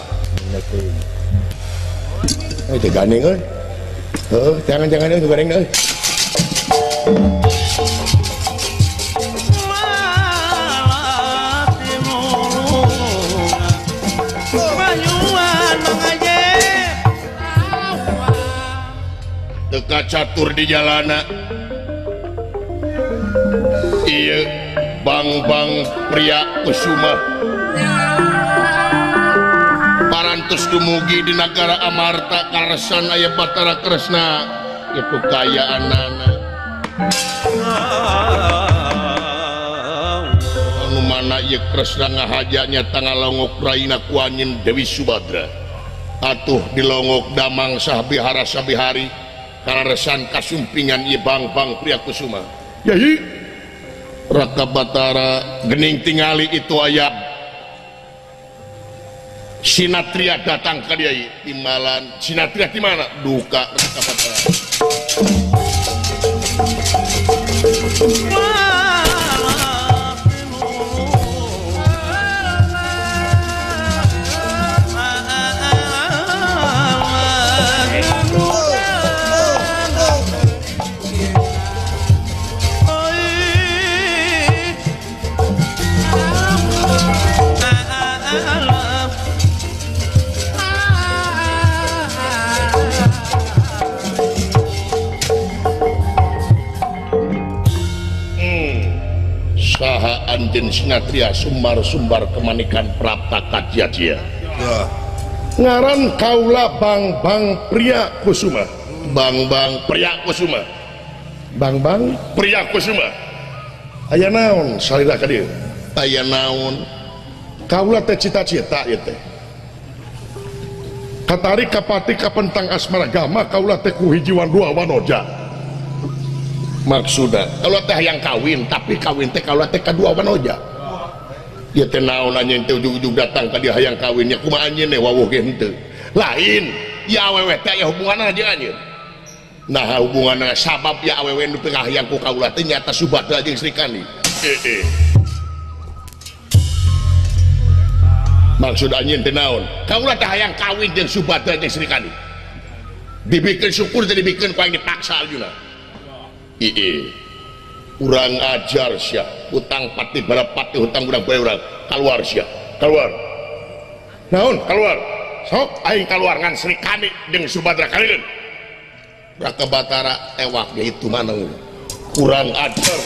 Eh teh gandeng euy. Heeh, jangan-jangan euy goreng euy. Teka catur di jalana. Iya, bang-bang pria kusuma. Parantos dumugi di negara Amarta karesan aya Batara Kresna. Itu kaya anana. Anu mana ieu Kresna ngahajanya tangalongok raina ku anjeun Dewi Subadra. Atuh dilongok damang sabihara sabihari. Karesan kasumpingan ieu bang-bang pria kusuma. Yai Raka Batara gening tingali itu aya Sinatria datang ke dia timbalan. Sinatria di mana? Duka Raka Batara. Saha anjeun Sinatria sumbar-sumbar kemanikan Prapta Kajjajia. Ya. ngaran kaula bang-bang pria kusuma. Bang-bang pria kusuma. Bang-bang Pria kusuma. aya naon salira ka dieu? Aya naon? Kaula teh cita-cita ieu teh. Katarik kapati kapentang asmara gama kaula teh ku hiji dua wanoja. Maksudna kalau teh yang kawin tapi kawin teh kalau teh kadua wanoja. Ya teh naon anjeun teh ujug-ujug datang ka dia hayang kawinnya kumaha anjeun teh wawuh ge henteu. Lain ya awewe teh aya hubunganna jeung anjeun. Nah hubunganna sabab ya awewe nu teu hayang ku kaula teh nyata Subadra jeung Srikandi. Heeh. Maksud anjeun teh naon? Kaula teh hayang kawin jeung Subadra jeung Srikandi. Dibikeun syukur teh dibikeun ku aing dipaksa aljuna. Iya, urang ajar sia, hutang pati barapati hutang urang bae urang keluar sia, keluar. Naon? Keluar. Sok Aing keluar ngan Srikandi jeung Subadra kalian. Raka Batara ewak ge itu mana? Kurang ajar.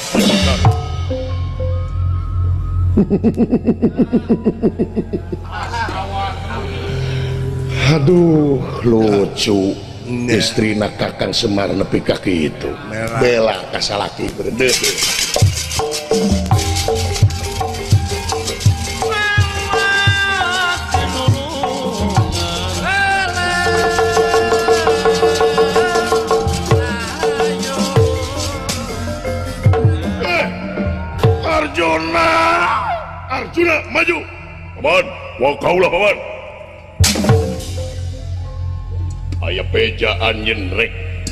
aduh lucu. Istri nak Kakang Semar nepi ka kitu. Bela ka salaki berde. Arjuna Arjuna maju paman mau kaulah paman aya pejaan nyenrek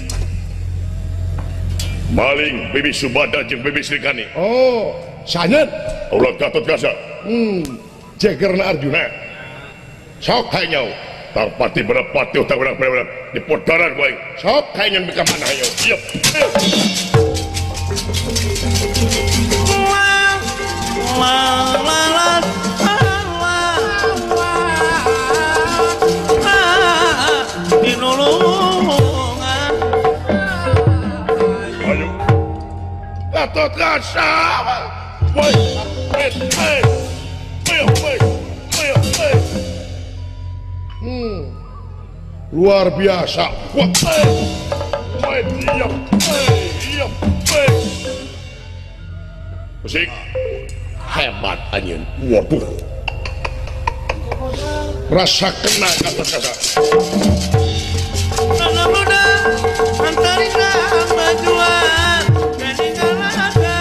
maling Bibi Subada jeung Bibi Srikani oh sanyen ulah Gatot Kaca hmm jegerna Arjuna sok hayau tarpati berepati utang urang bener di podaran bae sok hayang bika mana hayau siap malalat dinulungan ayo Gatot Kaca woi wait wait ayo wait ayo wait hmm luar biasa wait wait diam wait diam wait musik hebat anjing waduh rasa kena Gatot Kaca anak muda antarina majuan jadi galada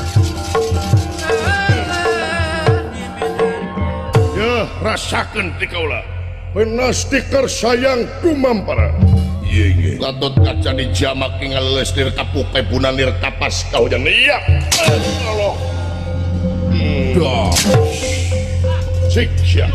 ya rasakan ti kaula penastikar sayang kumampara iya iya Gatot Kaca dijamak tinggal leles dir kapuk pebunan dir kapas kau jangan iya Allah dah siksa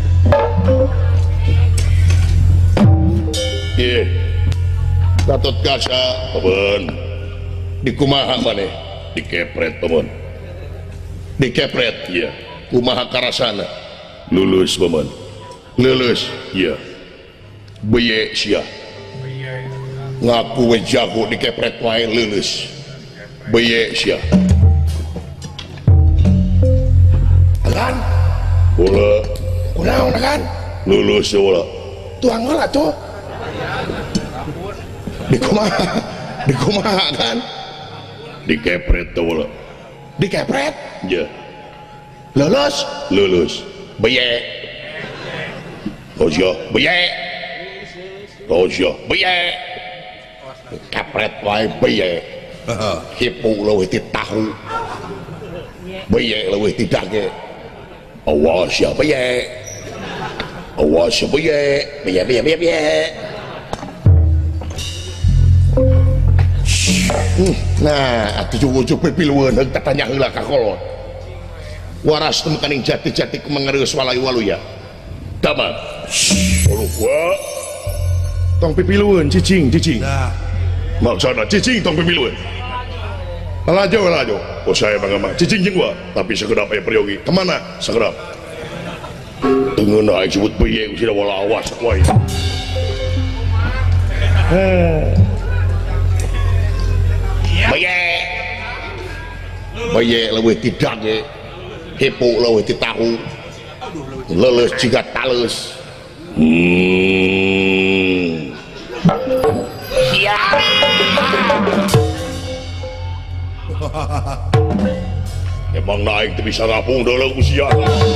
iya Gatot Kaca paman dikumaha maneh dikepret paman dikepret iya kumaha karasana lulus paman lulus iya beye sia ngaku we jago dikepret wae lulus beye sia kan ulah kunaon kan lulus ulah tuang lah tuh dikumaha dikumaha kan dikepret tuh ulah dikepret ya lulus lulus beye Rojo beye Rojo beye kapret wae beye hipu leuwih ti tahu beye leuwih ti dage awas ya beye awas ya beye beye beye beye beye nah atuh ujug pipilueun heug tatanya heula ka kolot waras teu kaning jati-jati kumengereus walayu-waluya damang uluh gua tong pipilueun cicing cicing nah maksana cicing tong pipilueun lajo lajo oh saya bang mah cicing jeung gua tapi sekedap aya peryogi kemana sekedap tengeuna aing sebut beye usina wala awas wae beye beye leuwih ti dage hipu leuwih ti tahu leuleus jiga taleus hmm siap emang naik teu bisa rapung deuleu usia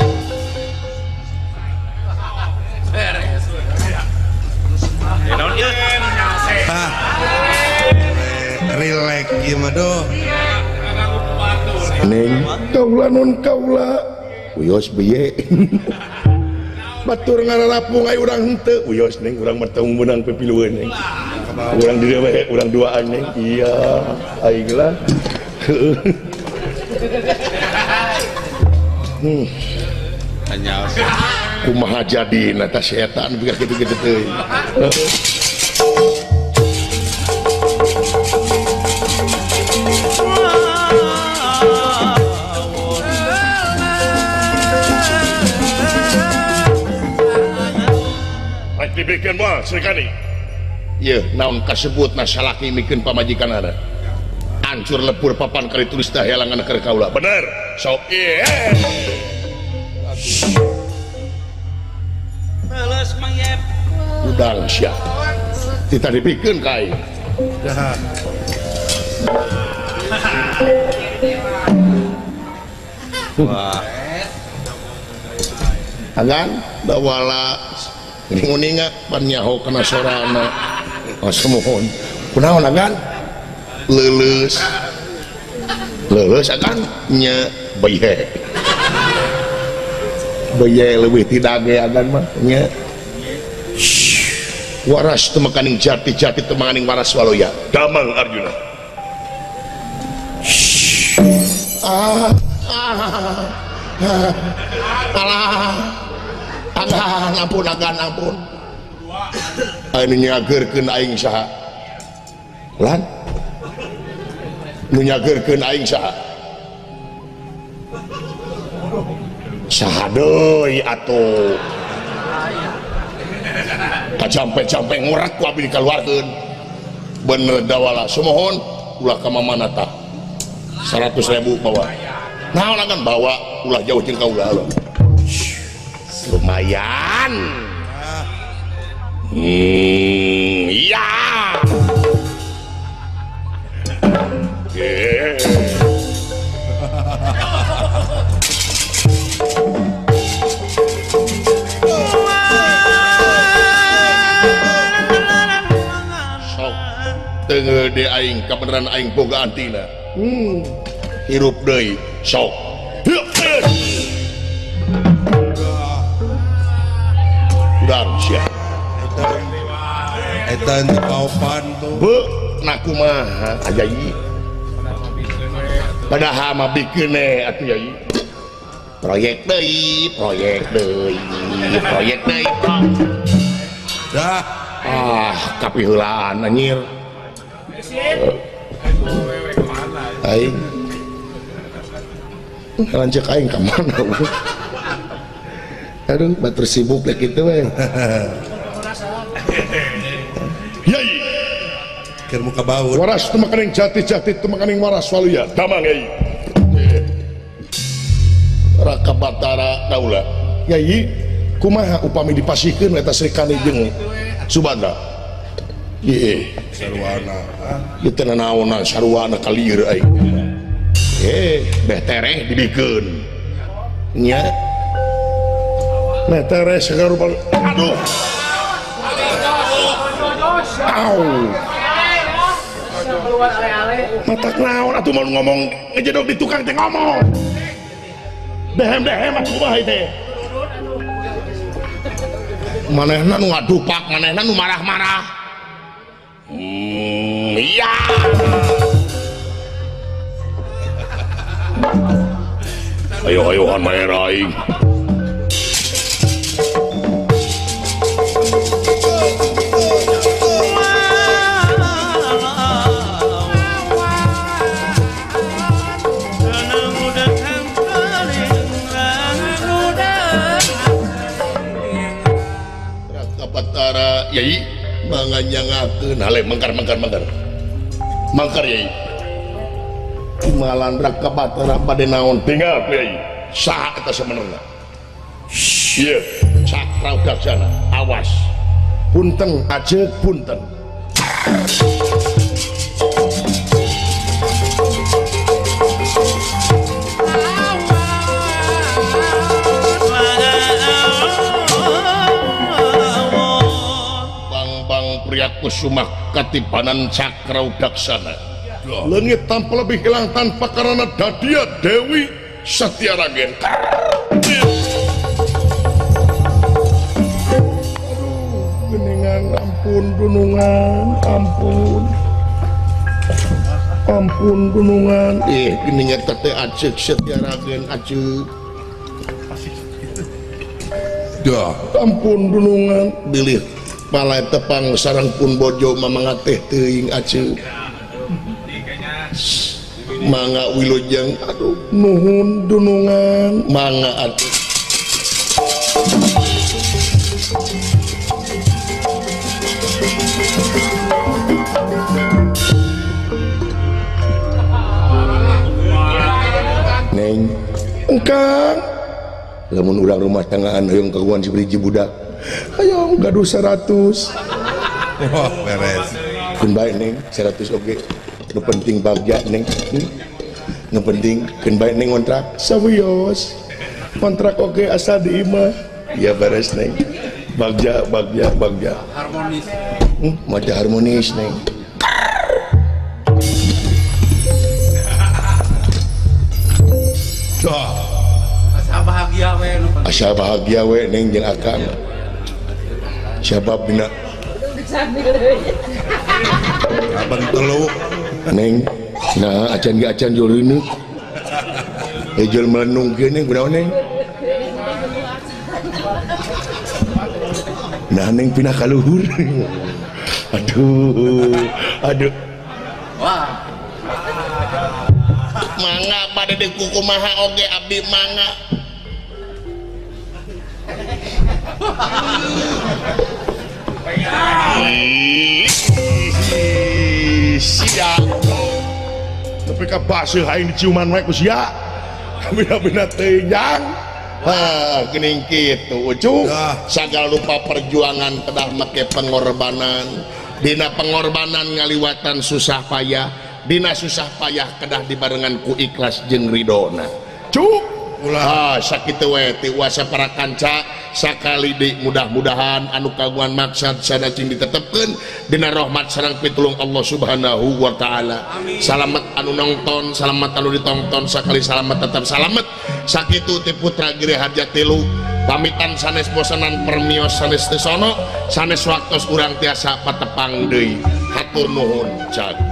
relax ieu mah doh neng kaula non kaula uyos beye batur ngararapung ai urang henteu uyos neng urang mah teu meunang pipilueun neng urang di dieu we urang duaan neng iya aing lah heueuh hmm hanya kumaha jadina ta setan biar kitu-kitu teuing dibikin mah Srikani iya naon kasebut na salaki mikeun pamajikanana hancur lebur papan kali tulis dah helangan keur kaula bener sok ieu Halus mayep udang sia kita dipikeun ka aing wah agan dawala nguninga pan nyaho kana sorana semohon kunaon agan leuleus leuleus akan nya baye baye leuwih tidak ge agan mah nya waras teu makaning jati-jati teu makaning waras waloya damang Arjuna ah ah alah agan ampun agan ampun anu nyageurkeun aing saha lan nu nyageurkeun aing saha saha deui atuh kacampe-campe ngurak ku abdi dikaluarkeun bener dawala sumohon ulah ka mamana tah seratus ribu bawa naon akan bawa ulah jauh jeung kaula lumayan hmm iya yeah. Sok teu de aing kabeneran aing boga antina hmm hirup deui sok udang sia eta ente paupan tuh be naku mah ajayi padahal mah bikin atuh yai proyek deui proyek deui proyek deui dah ah kapiheulaan anjir aing lanjut aing ka mana aduh batur sibuk lek kitu we yai keur muka baut waras teu makaning jati-jati teu makaning waras waluya damang yai Raka Batara daula yai kumaha upami dipasikeun eta Sri Kanijeng Subadra ieu sarwana ieu teh naonna sarwana kalieur aing eh beh tereh dibikeun nya meh tereh sagarupa aduh au matak naon atuh mau ngomong ngejedog di tukang teh ngomong dehem-dehem atuh kumaha teh manehna nu ngadupak manehna nu marah-marah hmm iya ayo ayoan maneh aing yai manganyangakeun hale mangkar mangkar mangkar mangkar yai imalan Raka Batara bade naon tinggal yai saha eta sebenarnya ieu Cakra Daksana awas punten ajeuk punten Kusuma katipanan Cakra Daksana leungit tanpa lebih hilang tanpa karena dadia Dewi Satyaragen aduh geningan ampun gunungan ampun ampun gunungan eh geningan tete ajek Satyaragen ajek dah ampun gunungan bilih palai tepang sarang pun bojo mamangga teh teuing aceu mangga wilujeng aduh nuhun dunungan mangga atuh neng engkang lamun urang rumah tanggaan hoyong kaguan si biji budak ayo gaduh seratus wah beres kun bae neng seratus oge nu penting bagja neng nu penting kun bae neng kontrak sawios kontrak oge asal di imah ya beres neng bagja bagja bagja harmonis hmm, maca harmonis neng asa bahagia we nu asa bahagia we neng jeung akang sabab dina abang telu neng nah acan ge acan jol ini ejol melenung ge neng kunaon neng nah neng pindah ka luhur aduh aduh wah mangga bade deuk kumaha oge abdi mangga sia tapi ka baseuh aing diciuman we ku sia bina-bina teuing jang ha geuning kitu ucu sagala rupa perjuangan kedah make pengorbanan dina pengorbanan ngaliwatan susah payah dina susah payah kedah dibarengan ku ikhlas jeung ridona cuk ulah sakitu we ti wasa para kanca sakali di mudah-mudahan anu kagungan maksud sadacing ditetepkeun dina rahmat sareng pitulung Allah Subhanahu wa taala. Salamet anu nongton, salamet anu ditongton, sakali salamet tetap salamet. Sakitu ti putra Giri Harja tilu pamitan sanes bosanan permios sanes teu sono sanes waktos urang tiasa patepang deui. Hatur nuhun. Cak.